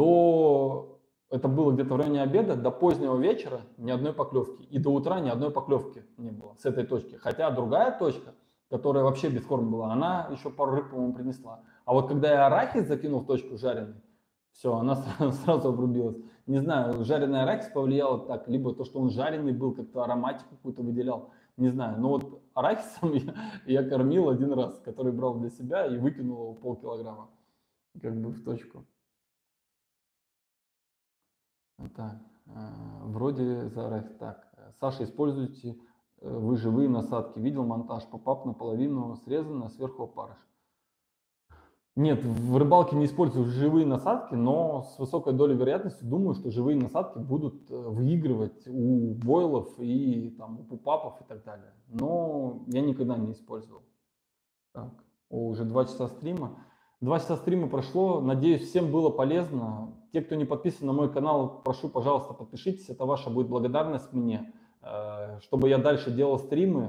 это было где-то в районе обеда, до позднего вечера ни одной поклевки. И до утра ни одной поклевки не было с этой точки. Хотя другая точка, которая вообще без корма была, она еще пару рыб, по-моему, принесла. А вот когда я арахис закинул в точку жареный, все, она сразу обрубилась. Не знаю, жареный арахис повлияло так, либо то, что он жареный был, как-то ароматику какую-то выделял, не знаю. Но вот арахисом я кормил один раз, который брал для себя и выкинул его полкилограмма как бы в точку. Так, вроде за арахис. Так, Саша, используйте вы живые насадки. Видел монтаж, попап наполовину срезан, а сверху опарыш. Нет, в рыбалке не использую живые насадки, но с высокой долей вероятности думаю, что живые насадки будут выигрывать у бойлов и там, у пупапов и так далее. Но я никогда не использовал. Так, уже 2 часа стрима. 2 часа стрима прошло. Надеюсь, всем было полезно. Те, кто не подписан на мой канал, прошу, пожалуйста, подпишитесь. Это ваша будет благодарность мне, чтобы я дальше делал стримы.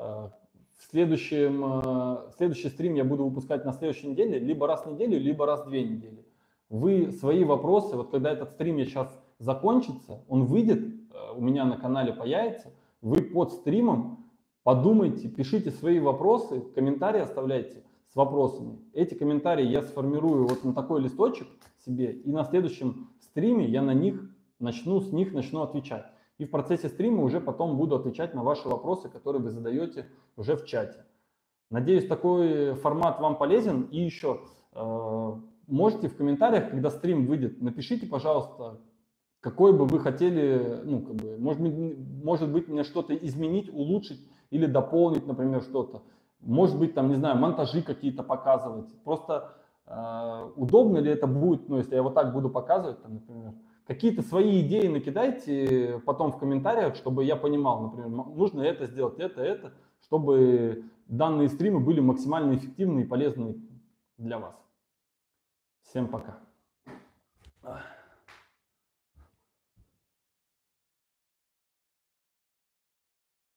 Следующий стрим я буду выпускать на следующей неделе, либо раз в неделю, либо раз в 2 недели. Вы свои вопросы, вот когда этот стрим я сейчас закончится, он выйдет, у меня на канале появится, вы под стримом подумайте, пишите свои вопросы, комментарии оставляйте с вопросами. Эти комментарии я сформирую вот на такой листочек себе, и на следующем стриме я с них начну отвечать. И в процессе стрима уже потом буду отвечать на ваши вопросы, которые вы задаете уже в чате. Надеюсь, такой формат вам полезен. И еще можете в комментариях, когда стрим выйдет, напишите, пожалуйста, какой бы вы хотели, ну, как бы, может быть, мне что-то изменить, улучшить или дополнить, например, что-то. Может быть, там, не знаю, монтажи какие-то показывать. Просто удобно ли это будет, ну, если я вот так буду показывать, там, например. Какие-то свои идеи накидайте потом в комментариях, чтобы я понимал, например, нужно это сделать, это, чтобы данные стримы были максимально эффективны и полезны для вас. Всем пока.